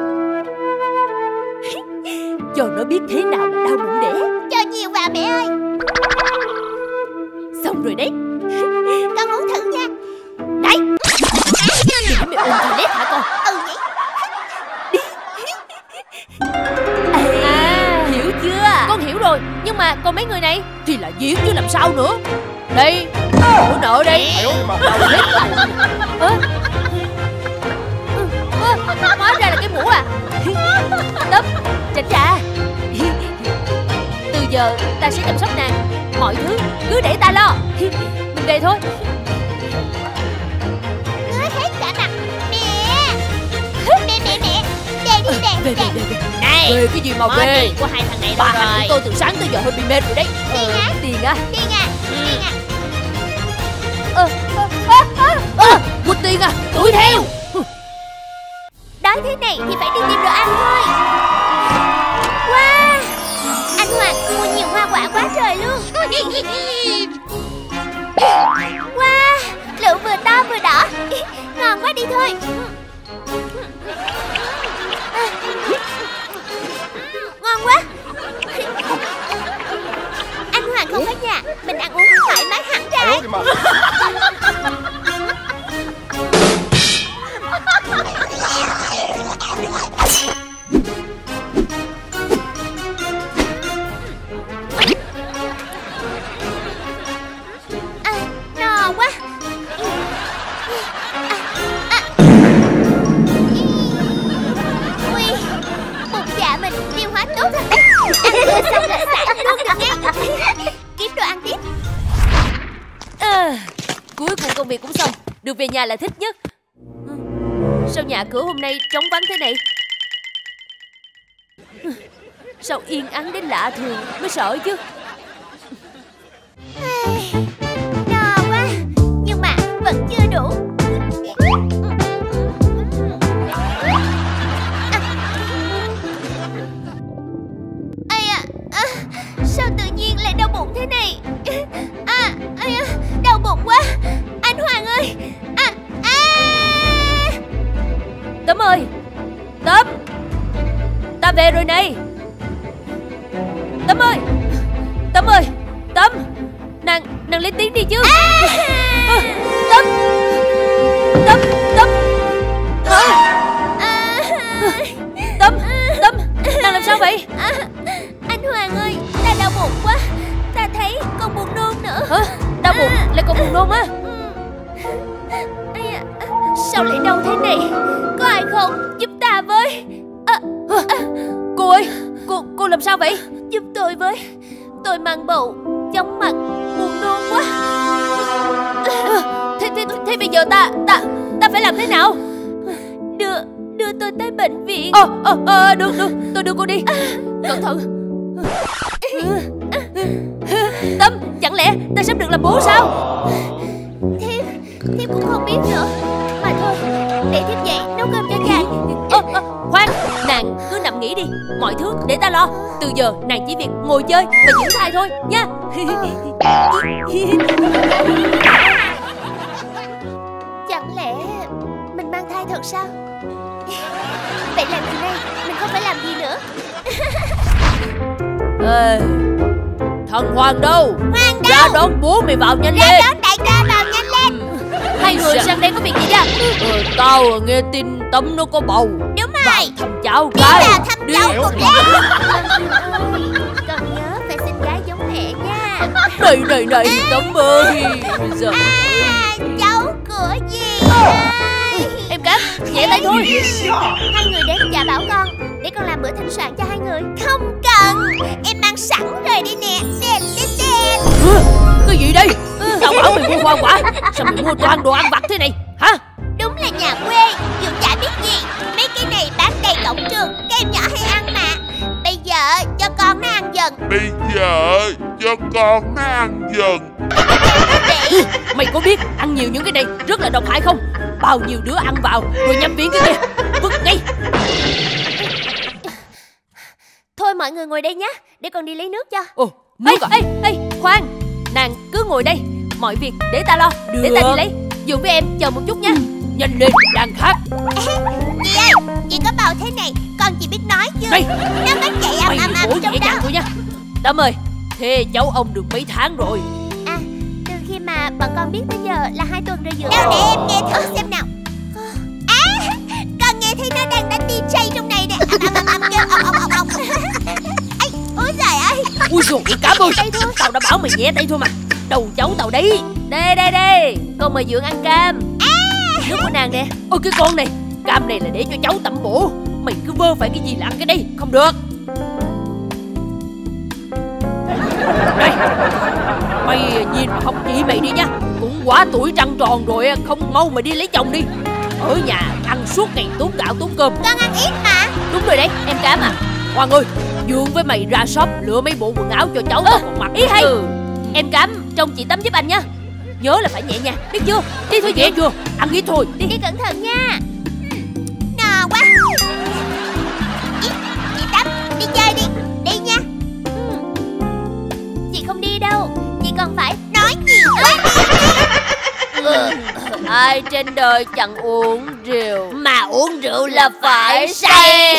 Cho nó biết thế nào là đau bụng đẻ. Cho nhiều vào mẹ ơi. Xong rồi đấy. Con muốn thử nha. Đấy. Đừng mẹ ôm toilet hả con? Hiểu chưa? Con hiểu rồi. Nhưng mà còn mấy người này thì là diễn chứ làm sao nữa. Đây, của nợ đây. Hóa ra là cái mũ à. Tấm, tránh ra. Từ giờ ta sẽ chăm sóc nàng. Mọi thứ cứ để ta lo. Mình về thôi. Ngứa hết cả mặt. Mẹ. Về đi. Này, về cái gì mà về? Của hai thằng này Bà đâu hành rồi? của tôi từ sáng tới giờ hơi bị mệt rồi đấy. Tiền á? Quýt tiền à? Đuổi theo. Đói thế này thì phải đi tìm đồ ăn thôi. Wow, anh Hoàng mua nhiều hoa quả quá trời luôn. Wow, lựu vừa to vừa đỏ. Ngon quá, đi thôi. Ngon quá. Anh Hoàng không có nhà, mình ăn uống thoải mái hẳn ra đấy. No quá. Ui, bụng dạ mình tiêu hóa tốt rồi. Ăn vừa xong là xả luôn được nghe. Kiếm đồ ăn tiếp. Cuối cùng công việc cũng xong. Được về nhà là thích nhất. Sao nhà cửa hôm nay trống vắng thế này? Sao yên ắng đến lạ thường mới sợ chứ. No quá, nhưng mà vẫn chưa đủ. Sao tự nhiên lại đau bụng thế này? Đau bụng quá. Anh Hoàng ơi. Tấm ơi, Tấm, ta về rồi này. Tấm ơi, Tấm, nàng lên tiếng đi chứ. vậy? Anh Hoàng ơi, ta đau bụng quá. Ta thấy còn buồn nôn nữa. Hả? Đau bụng lại còn buồn nôn á? Sao lại đau thế này? Có ai không? Giúp ta với. Cô ơi, cô làm sao vậy? Giúp tôi với. Tôi mang bầu, chóng mặt, buồn nôn quá. Thế bây giờ ta phải làm thế nào? Đưa tôi tới bệnh viện. Được, tôi đưa cô đi. Cẩn thận. Tâm, chẳng lẽ ta sắp được làm bố sao? Thiếp cũng không biết nữa. Mà thôi, để thiếp dậy nấu cơm cho chàng. Khoan, nàng cứ nằm nghỉ đi. Mọi thứ để ta lo. Từ giờ nàng chỉ việc ngồi chơi và giữ thai thôi nha. Chẳng lẽ mình mang thai thật sao? Vậy làm gì đây? Mình không phải làm gì nữa. Thằng Hoàng đâu? Hoàng Ra đón bố mày vào nhanh lên. Ra đón đại ca vào nhanh lên. Hai người sang đây có việc gì vậy? Tao nghe tin Tâm nó có bầu. Đúng rồi. Vào thăm cháu Đi cái. vào thăm cháu của Lê. Con nhớ phải xinh gái giống mẹ nha. Này Tâm ơi. Bây giờ cháu của dì ơi. em Cám, nhẹ tay thôi. Hai người đến dạ bảo con để con làm bữa thịnh soạn cho hai người. Không cần, em mang sẵn rồi đi nè. Đẹp. Cái gì đây? Tao bảo mày mua hoa quả, sao mày mua toàn đồ ăn vặt thế này hả? Đúng là nhà quê, Dượng chả biết gì. Mấy cái này bán đầy cổng trường, các em nhỏ hay ăn mà. Bây giờ cho con nó ăn dần. Mày có biết ăn nhiều những cái này rất là độc hại không? Bao nhiêu đứa ăn vào rồi nhập viện cái kìa. Vứt ngay. Thôi mọi người ngồi đây nhé, để con đi lấy nước cho. Nước à? Ê, khoan. Nàng cứ ngồi đây, mọi việc để ta lo. Được. Để ta đi lấy. Dượng với em chờ một chút nha. Nhanh lên, đang khát. Chị ơi, chị có bầu thế này, con chỉ biết nói chưa? Đây, nó có chạy ầm trong đó. Thôi nha. Tâm ơi, thế cháu ông được mấy tháng rồi? Từ khi mà bọn con biết tới giờ là 2 tuần rồi Dượng. Đâu để em nghe thử xem nào. Con nghe thấy nó đang đánh DJ trong này nè. Ôi trời ơi. Ui dồi, Cám ơi, tao đã bảo mày nhẹ tay thôi mà. Đầu cháu tao đấy. Đây, con mời Dượng ăn cam. Nước của nàng nè. Ôi cái con này, cam này là để cho cháu tẩm bổ. Mày cứ vơ phải cái gì là ăn cái đây, không được. Đây, mày nhìn mà học chị mày đi nha. Cũng quá tuổi trăng tròn rồi, không mau mà đi lấy chồng đi. Ở nhà ăn suốt ngày tốn gạo tốn cơm. Con ăn ít mà. Đúng rồi đấy, em Cám à. Hoàng ơi, Dượng với mày ra shop lựa mấy bộ quần áo cho cháu tao còn mặc. Ý hay. Em Cám trông chị tắm giúp anh nha. Nhớ là phải nhẹ nhàng, biết chưa? Đi thôi. Nhẹ chưa? Ăn ít thôi. Đi cẩn thận nha. No quá. Chị Tắm, đi chơi đi. Đi nha. Chị không đi đâu. Chị còn phải nói nhiều quá. Ai trên đời chẳng uống rượu, mà uống rượu là phải say.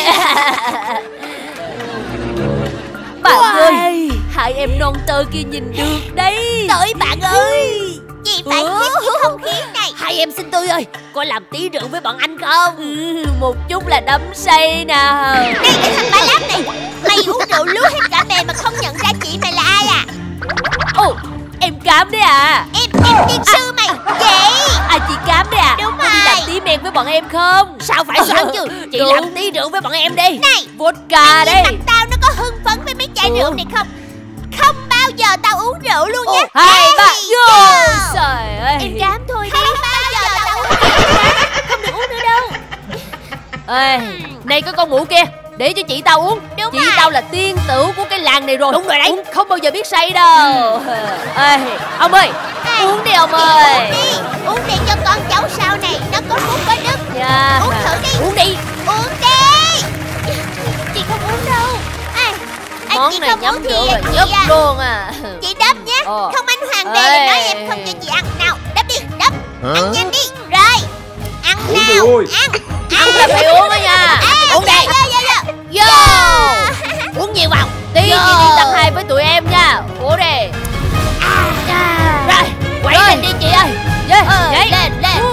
Bạn ơi, hai em non tơ kia nhìn được đấy. Tới bạn ơi, chị phải hít cái không khí này. Hai em xin tôi ơi, có làm tí rượu với bọn anh không? Một chút là đắm say nào. Này cái thằng ba láp này, mày uống rượu lú hết cả bề mà không nhận ra chị mày là ai à? Ồ, em Cám đấy à? Em tiên sư mày, chị. Chị Cám đấy à? Đúng Có rồi. đi làm tí men với bọn em không? Sao phải soạn chứ? Chị làm tí rượu với bọn em đi. Này, vodka đấy. mặt tao nó có hưng phấn với mấy chai rượu này không? Không bao giờ tao uống rượu luôn nhé. 2, 3, vô. Trời ơi. Em Cám thôi đi. Không bao giờ tao uống rượu. Không được uống nữa đâu. Ê, này cái con mụ kia, để cho chị tao uống. Đúng chị rồi. Tao là tiên tử của cái làng này rồi. Đúng rồi đấy. Uống không bao giờ biết say đâu. Ê, ông ơi, uống đi ông ơi. Uống đi cho con cháu sau này nó có phúc có đức. Dạ. Uống thử đi. Uống đi. Uống đi. Chị không uống đâu. Món chị này không nhắm uống rượu thì là chị nhấp luôn à. Chị đắp nhé. Không anh Hoàng về là nói em không cho chị ăn. Nào đắp đi, đắp. Ăn nhanh đi. Rồi. Ăn nào. Ăn là phải uống đó nha. Uống đi. Vô. Uống nhiều vào. Tí chị đi tập 2 với tụi em nha. Uống đi. Rồi, quậy lên đi chị ơi. Vậy. Lên.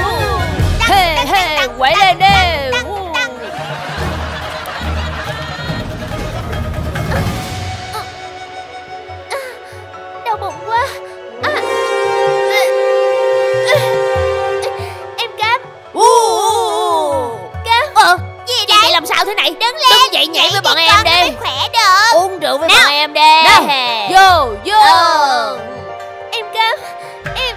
Quậy lên đi. em đi. mới khỏe được. Uống rượu với Nào. bọn em đi. Nào. Vô vô. Em Cam, em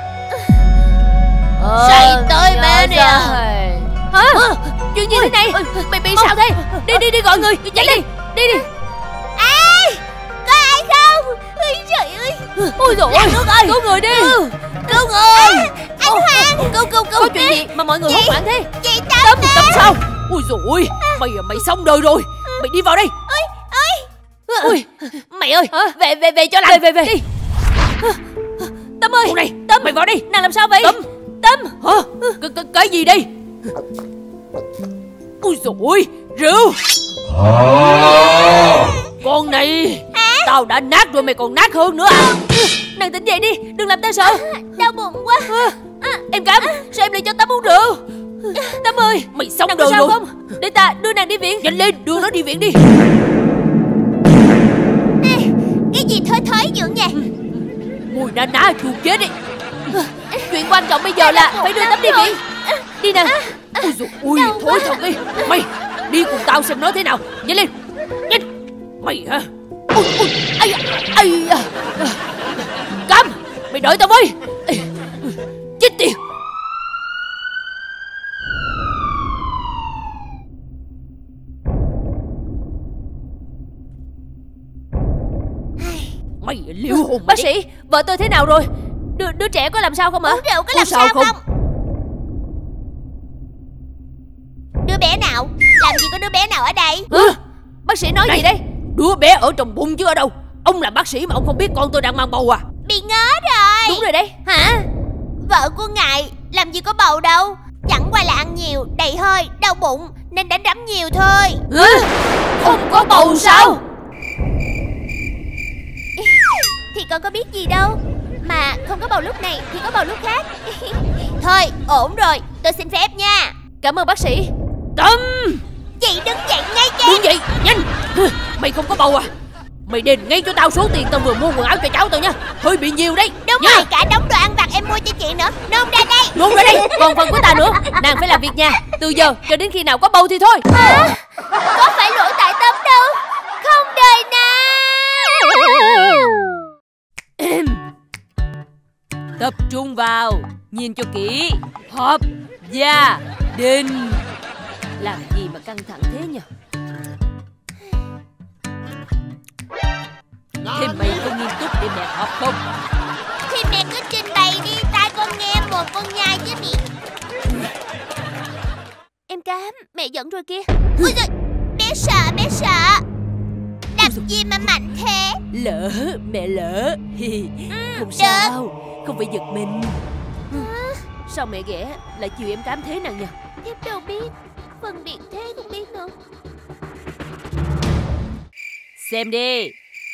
Say tới bé nè. Hả? Chuyện gì thế này? Mày bị sao thế? Đi gọi người. Chạy đi. Đi. Ai? Có ai không? Ôi trời ơi. Ôi dồi ôi. Cứu người đi. Cứu người. Anh Hoàng. Cứu. Có chuyện gì mà mọi người hốt hoảng thế? Chị Tâm nè. Tâm sao? Ôi dồi ôi. Mày xong đời rồi. Mày đi vào đây. Ôi. Mày ơi. Về cho lành. Về. Đi. Tâm ơi. Này. Tâm. Mày vào đi. Nàng làm sao vậy? Tâm. Hả? Cái gì đây? Ôi dồi ôi. Rượu. Con này. Tao đã nát rồi mày còn nát hơn nữa à? Nàng tỉnh dậy đi. Đừng làm tao sợ. Đau bụng quá. Em Cam. Sao em lại cho Tâm uống rượu? Tâm ơi. Mày xong đời rồi không? Để ta đưa nàng đi viện. Nhanh lên. Đưa nó đi viện đi. Cái gì thối dữ vậy? Mùi ná chuột chết đi. Chuyện quan trọng bây giờ là phải đưa Tâm đi viện. Đi nè. Ôi dồi ôi. Thôi thật đi. Mày đi cùng tao xem nó thế nào. Nhanh lên. Nhanh. Mày hả? Ôi. Ai da. Cam. Mày đợi tao với. Chết tiệt. Mày liêu hồn. Bác sĩ, vợ tôi thế nào rồi? Đứa trẻ có làm sao không ạ? Uống rượu có làm sao không? Đứa bé nào? Làm gì có đứa bé nào ở đây? Hả? Bác sĩ nói gì đây? Đứa bé ở trong bụng chứ ở đâu. Ông là bác sĩ mà ông không biết con tôi đang mang bầu à? Bị ngớ rồi. Đúng rồi đấy. Hả? Vợ của ngài làm gì có bầu đâu. Chẳng qua là ăn nhiều, đầy hơi, đau bụng nên đánh đấm nhiều thôi. Hả? Không có bầu sao? Thì con có biết gì đâu. Mà không có bầu lúc này thì có bầu lúc khác. Thôi ổn rồi, tôi xin phép nha. Cảm ơn bác sĩ. Tâm. Chị đứng dậy ngay cho. Đứng dậy, nhanh. Mày không có bầu à? Mày đền ngay cho tao số tiền tao vừa mua quần áo cho cháu tao nha. Hơi bị nhiều đấy. Đúng nha. rồi, cả đống đồ ăn vặt em mua cho chị nữa. Nôn ra đây. Nôn ra đây. Còn phần của ta nữa. Nàng phải làm việc nhà từ giờ cho đến khi nào có bầu thì thôi. Có phải lỗi tại Tâm đâu. Không đời nào. Tập trung vào. Nhìn cho kỹ. Hợp gia đình. Làm gì mà căng thẳng thế nhỉ? Thế mày có nghiêm túc để mẹ học không? Thì mẹ cứ trình bày đi, tai con nghe một con nhai chứ nè. Em Cam, mẹ giận rồi kìa. Ôi giời, bé sợ. Làm gì mà mạnh thế? Lỡ, mẹ lỡ. Không sao, không phải giật mình. Sao mẹ ghẻ lại chiều em Cam thế nào nhỉ? Thiếp đâu biết, phân biệt thế không biết đâu. Xem đi.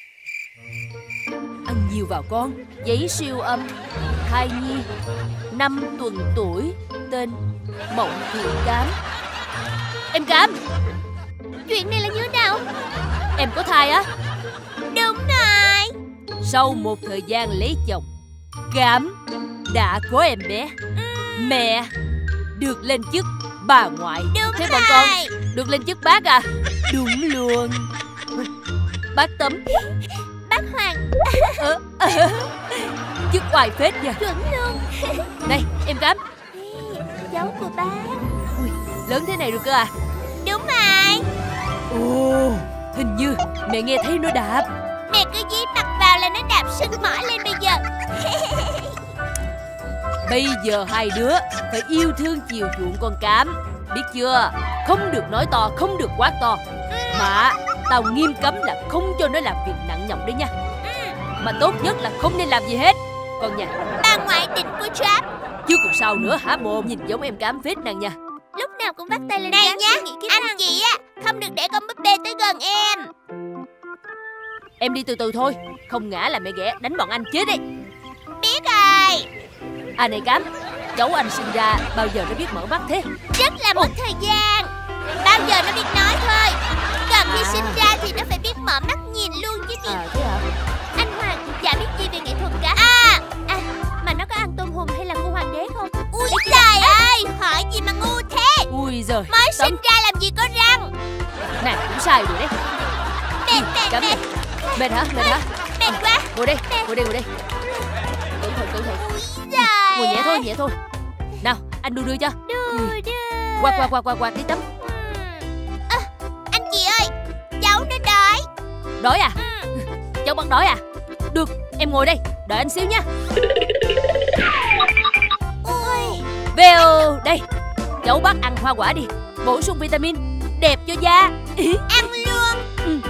Ăn nhiều vào con. Giấy siêu âm. Thai nhi 5 tuần tuổi. Tên Mộng Thiện Cám. Em Cám. Chuyện này là như thế nào? Em có thai á? Đúng rồi. Sau một thời gian lấy chồng, Cám đã có em bé. Mẹ được lên chức bà ngoại. Đúng thế rồi. bọn con được lên chức bác à? Đúng luôn. Bác Tấm. Bác Hoàng. Chức oai phết nha. Chuẩn luôn. Này em Cám. Cháu của bác. Ui, lớn thế này rồi cơ à? Đúng rồi. Ồ, hình như mẹ nghe thấy nó đạp. Mẹ cứ dí mặt vào là nó đạp sưng mỏi lên bây giờ. Bây giờ hai đứa phải yêu thương chiều chuộng con Cám, biết chưa? Không được nói to, không được quát to. Mà tao nghiêm cấm là không cho nó làm việc nặng nhọc đấy nha. Mà tốt nhất là không nên làm gì hết con nha. Bà ngoại định của Trap. Chứ còn sao nữa hả mồm, nhìn giống em Cám phết nàng nha. Lúc nào cũng vắt tay lên này nhá. Anh chị á, không được để con búp bê tới gần em. Em đi từ từ thôi, không ngã là mẹ ghẻ đánh bọn anh chết đi. Biết rồi. À này Cám, cháu anh sinh ra bao giờ nó biết mở mắt thế? Rất là mất thời gian. Bao giờ nó biết nói thôi. Gần khi sinh ra thì nó phải biết mở mắt nhìn luôn chứ gì. Thế hả? Anh Hoàng chả biết gì về nghệ thuật cả. Mà nó có ăn tôm hùm hay là ngu hoàng đế không? Ui trời ơi, hỏi gì mà ngu thế. Ui giời. Mới sinh ra làm gì có răng. Nàng cũng sai rồi đấy. Cắm này. Mệt hả? Mệt quá. Ngồi đây. Cẩn thận. Ngồi nhẹ thôi. Nào, anh đưa cho. Quạt cái tấm. Anh chị ơi, cháu nó đói. Đói à? Cháu bắt đói à? Được, em ngồi đây, đợi anh xíu nha. Vèo, đây. Cháu bắt ăn hoa quả đi, bổ sung vitamin, đẹp cho da. Ăn luôn.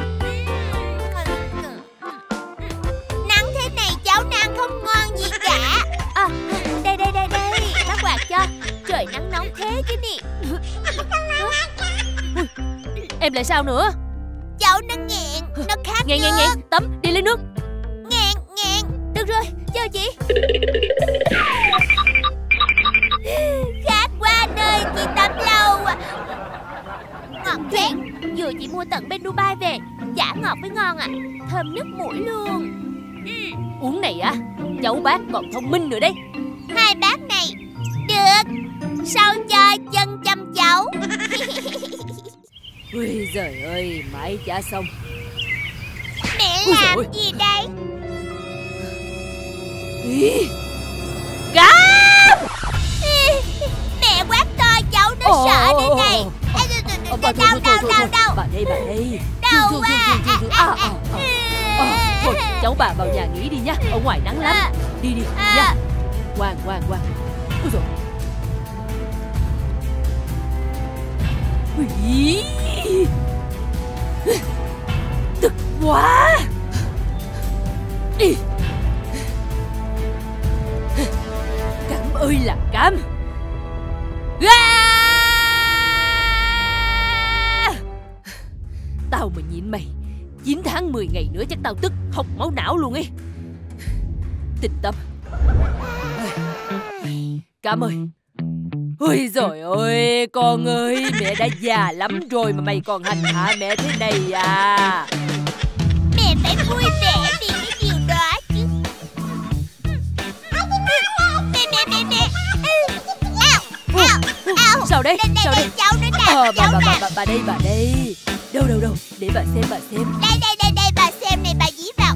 Nắng thế này cháu nó ăn không ngon gì cả. Đây, bác quạt cho. Trời nắng nóng thế chứ nè. Em lại sao nữa? Cháu nó nghẹn, nó khát Nghẹn. nước. Tấm, đi lấy nước. Nghẹn. Được rồi, chờ chị. Khát quá nơi chị tắm lâu. Ngọt thế. Vừa chị mua tận bên Dubai về. Chả ngọt với ngon à. Thơm nước mũi luôn. Uống này á, cháu bác còn thông minh nữa đấy. Hai bác này. Được. Sao cho chân chăm cháu. Ui giời ơi, mãi chả xong. Mẹ Ui làm giời gì đây? Cá! Mẹ quát to cháu nó sợ đây này. Đau. Bà đây. Đau quá. Thôi, cháu bà vào nhà nghỉ đi nhá, ở ngoài nắng lắm. Đi nha. Ngoan. Ôi dồi. Ui. Tức quá. Cam ơi là cam. Tao mà nhịn mày 9 tháng 10 ngày nữa chắc tao tức hộc máu não luôn ấy. Tình Tâm. Cam ơi. Ôi giời ơi, con ơi, mẹ đã già lắm rồi mà mày còn hành hạ mẹ thế này à. Mẹ phải vui vẻ vì cái điều đó chứ. Mẹ. Ao. Sao đấy? Đây, cháu nó nè. Bà đây. Đâu, để bà xem. Đây, bà xem này, bà dí vào.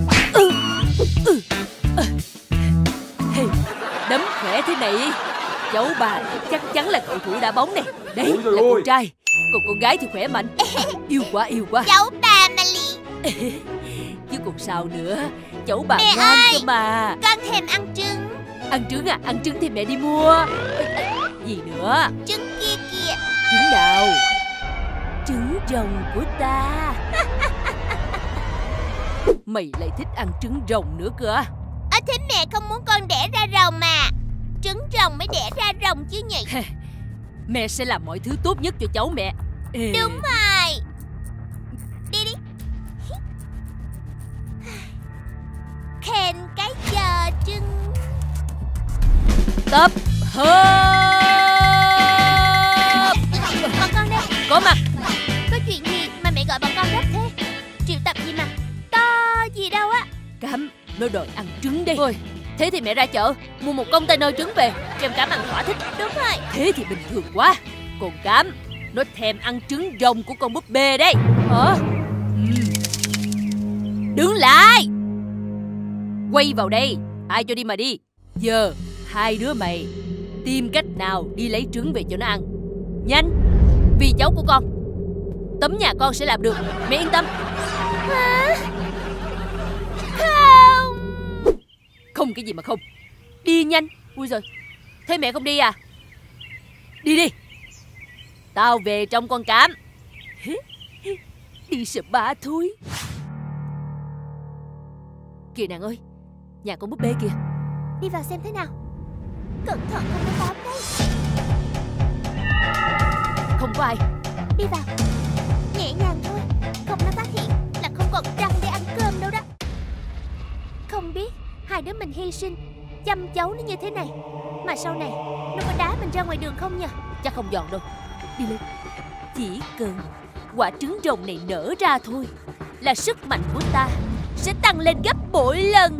Hey, đấm khỏe thế này. Cháu bà chắc chắn là cậu thủ đá bóng này. Đấy là con trai. Còn con gái thì khỏe mạnh. Yêu quá. Cháu bà mà lì. Chứ còn sao nữa. Cháu bà mẹ ngoan ơi, cơ mà. con thèm ăn trứng. Ăn trứng à? Ăn trứng thì mẹ đi mua. Gì nữa? Trứng kia kìa. Trứng nào? Trứng rồng của ta. Mày lại thích ăn trứng rồng nữa cơ. Thế mẹ không muốn con đẻ ra rồng mà. Trứng rồng mới đẻ ra rồng chứ nhỉ. Mẹ sẽ làm mọi thứ tốt nhất cho cháu mẹ. Đúng rồi. Đi. Khen cái giờ trứng. Tập hợp. Bọn con đây. Có mặt. Có chuyện gì mà mẹ gọi bọn con gấp thế? Triệu tập gì mà to gì đâu á. Cam, nó đòi ăn trứng đây. Thôi, thế thì mẹ ra chợ mua một container trứng về cho em Cam ăn thỏa thích. Đúng rồi. Thế thì bình thường quá. Còn Cam, nó thèm ăn trứng rồng của con búp bê đây. Hả? Đứng lại. Quay vào đây. Ai cho đi mà đi. Giờ hai đứa mày tìm cách nào đi lấy trứng về cho nó ăn. Nhanh. Vì cháu của con. Tấm nhà con sẽ làm được. Mẹ yên tâm. Hả? Không. Không cái gì mà không. Đi nhanh. Ui giời. Thế mẹ không đi à? Đi. Tao về trong con Cam. Đi spa thôi. Kìa nàng ơi, nhà con búp bê kìa. Đi vào xem thế nào. Cẩn thận không có bám đấy. Không có ai. Đi vào. Nhẹ nhàng thôi. Không nó phát hiện là không còn răng để ăn cơm đâu đó. Không biết hai đứa mình hy sinh chăm cháu nó như thế này mà sau này nó có đá mình ra ngoài đường không nhỉ? Chắc không giòn đâu. Đi lên. Chỉ cần quả trứng rồng này nở ra thôi là sức mạnh của ta sẽ tăng lên gấp bội lần.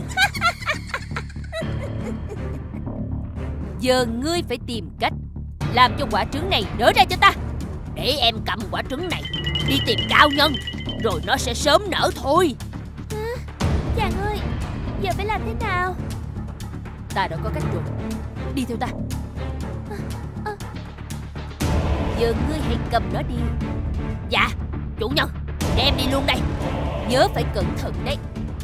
Giờ ngươi phải tìm cách làm cho quả trứng này nở ra cho ta. Để em cầm quả trứng này đi tìm cao nhân, rồi nó sẽ sớm nở thôi. Chàng ơi, giờ phải làm thế nào? Ta đã có cách rồi. Đi theo ta. Giờ ngươi hãy cầm nó đi. Dạ, chủ nhân, đem đi luôn đây. Nhớ phải cẩn thận đấy.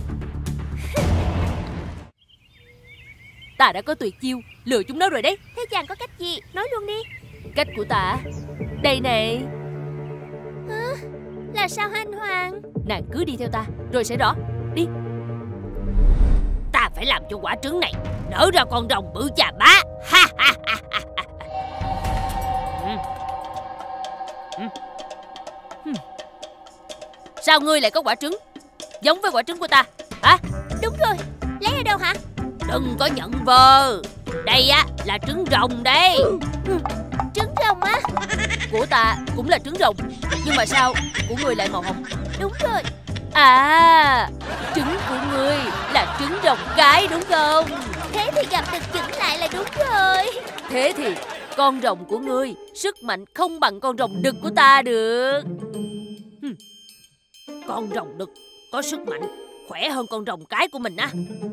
Ta đã có tuyệt chiêu lừa chúng nó rồi đấy. Thế chàng có cách gì? Nói luôn đi. Cách của ta đây này. Là sao anh Hoàng? Nàng cứ đi theo ta rồi sẽ rõ. Đi. Ta phải làm cho quả trứng này nở ra con rồng bự chà bá. Ha ha ha ha. Sao ngươi lại có quả trứng giống với quả trứng của ta hả? Đúng rồi, lấy ở đâu hả? Đừng có nhận vờ. Đây á là trứng rồng đây. Trứng rồng á? Của ta cũng là trứng rồng, nhưng mà sao của ngươi lại màu hồng? Đúng rồi. À, trứng của ngươi là trứng rồng cái đúng không? Thế thì gặp được chững lại là đúng rồi. Thế thì con rồng của ngươi sức mạnh không bằng con rồng đực của ta được. Con rồng đực có sức mạnh khỏe hơn con rồng cái của mình á.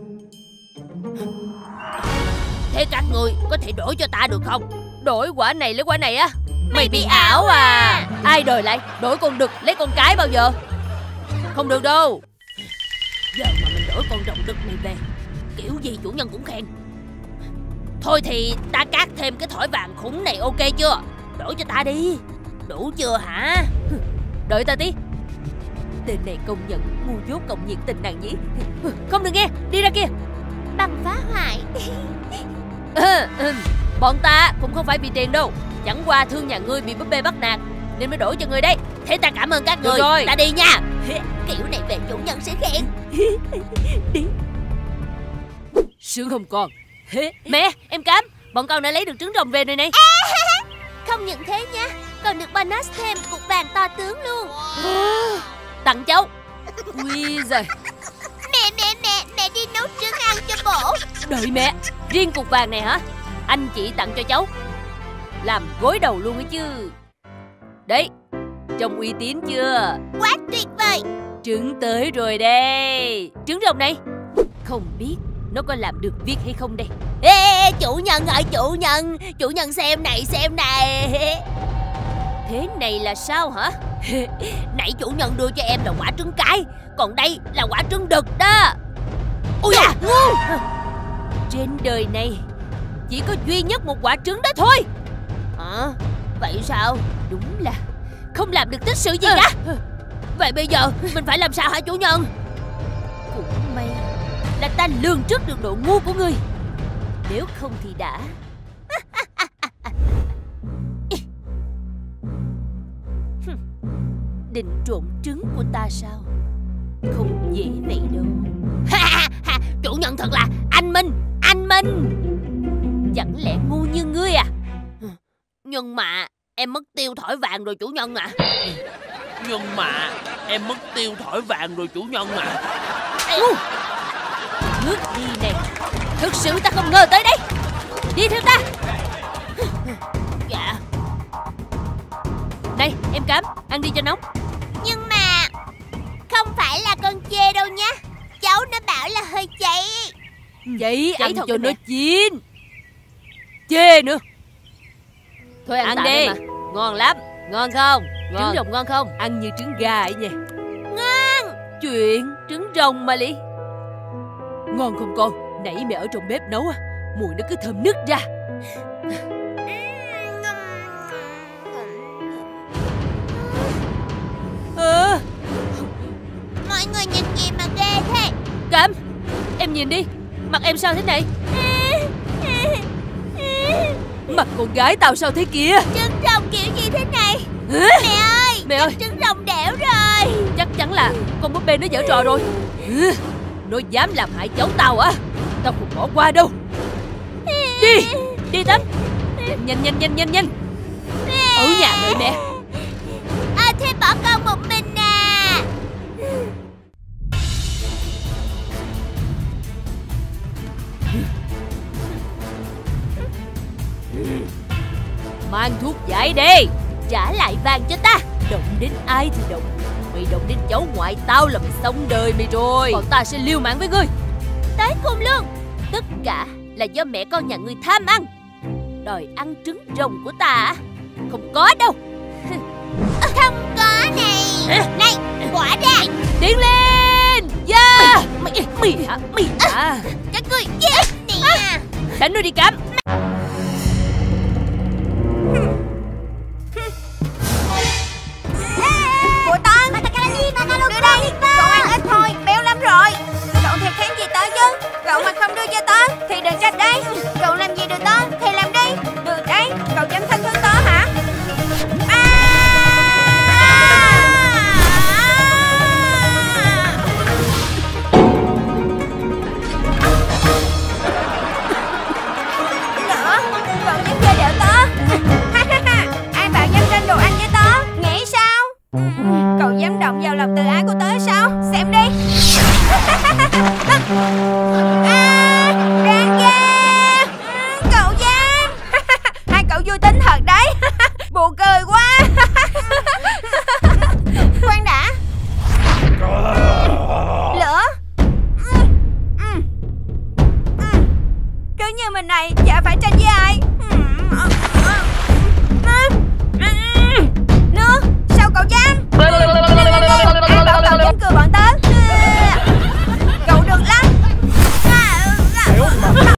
Thế các ngươi có thể đổi cho ta được không? Đổi quả này lấy quả này á? Mày bị ảo à? Ai đời lại đổi con đực lấy con cái bao giờ? Không được đâu. Giờ mà mình đổi con rồng đực này về, kiểu gì chủ nhân cũng khen. Thôi thì ta cát thêm cái thỏi vàng khủng này, ok chưa? Đổi cho ta đi. Đủ chưa hả? Đợi ta tí. Tên này công nhận ngu dốt cộng nhiệt tình nàng nhỉ. Không được nghe, đi ra kia. Bằng phá hoại. Bọn ta cũng không phải vì tiền đâu, chẳng qua thương nhà ngươi bị búp bê bắt nạt nên mới đổi cho ngươi đấy. Thế ta cảm ơn các người rồi. Ta đi nha. Kiểu này về chủ nhân sẽ khen. Đi. Sướng không con? Mẹ, em Cám, bọn con đã lấy được trứng rồng về rồi này. Không những thế nha, còn được bonus thêm cục vàng to tướng luôn. Tặng cháu. Ui giời. Mẹ đi nấu trứng ăn cho bổ. Đợi mẹ, riêng cục vàng này hả? Anh chị tặng cho cháu, làm gối đầu luôn ấy chứ. Đấy, trông uy tín chưa? Quá tuyệt vời. Trứng tới rồi đây. Trứng rồng này, không biết nó có làm được việc hay không đây. Ê, chủ nhân ơi, chủ nhân xem này. Thế này là sao hả? Nãy chủ nhân đưa cho em là quả trứng cái, còn đây là quả trứng đực đó. Ôi da, ngu. Trên đời này chỉ có duy nhất một quả trứng đó thôi. Vậy sao? Đúng là không làm được tích sự gì cả. Vậy bây giờ mình phải làm sao hả chủ nhân? Cũng may là ta lường trước được độ ngu của ngươi. Nếu không thì đã định trộm trứng của ta sao? Không dễ vậy đâu. Chủ nhân thật là anh Minh. Chẳng lẽ ngu như ngươi à? Nhưng mà em mất tiêu thỏi vàng rồi chủ nhân ạ. Nhưng mà em mất tiêu thỏi vàng rồi chủ nhân ạ. Bước đi này, thực sự ta không ngờ tới đây. Đi theo ta. Dạ. Này em Cám, ăn đi cho nóng. Nhưng mà không phải là con chê đâu nhá. Cháu nó bảo là hơi cháy. Vậy ăn thật cho nó mẹ. chín. Chê nữa. Thôi Ăn đi. Ngon lắm. Ngon không? Ngon. Trứng rồng ngon không? Ăn như trứng gà ấy nha. Ngon. Chuyện trứng rồng mà Lý. Ngon không con? Nãy mẹ ở trong bếp nấu á, mùi nó cứ thơm nức ra. Mọi người nhìn gì mà ghê thế? Cám, em nhìn đi, mặt em sao thế này? Mặt con gái tao sao thế kia? Trứng rồng kiểu gì thế này? Mẹ ơi, trứng rồng đẻo rồi. Chắc chắn là con búp bê nó giở trò rồi. Nó dám làm hại cháu tao à? Tao không bỏ qua đâu. Đi tắm. Nhanh. Ở nhà đợi mẹ. Thế bỏ con một mình à? Mang thuốc giải đi. trả lại vàng cho ta. Động đến ai thì động. Mày động đến cháu ngoại tao là mày xong đời mày rồi. Bọn ta sẽ liều mạng với ngươi. Tới cùng luôn. Tất cả là do mẹ con nhà ngươi tham ăn. Đòi ăn trứng rồng của ta. Không có đâu. Không có này. Này, quả ra. Tiến lên. Yeah. Mày hả? Các ngươi chết nè. Đánh nó đi Cam. Của con. Đưa đây. Cậu ăn ít thôi, béo lắm rồi. Cậu thèm khen gì tớ chứ? Cậu mà không đưa cho tớ thì đừng trách đấy. Cậu làm gì được tớ thì làm đi. Được đấy, cậu dám thách thức tớ hả? Nữa, cậu dám chơi đỡ tớ. Ai bảo dám tranh đồ ăn với tớ? Nghĩ sao? Cậu dám động vào lòng tự ái của tớ sao? Xem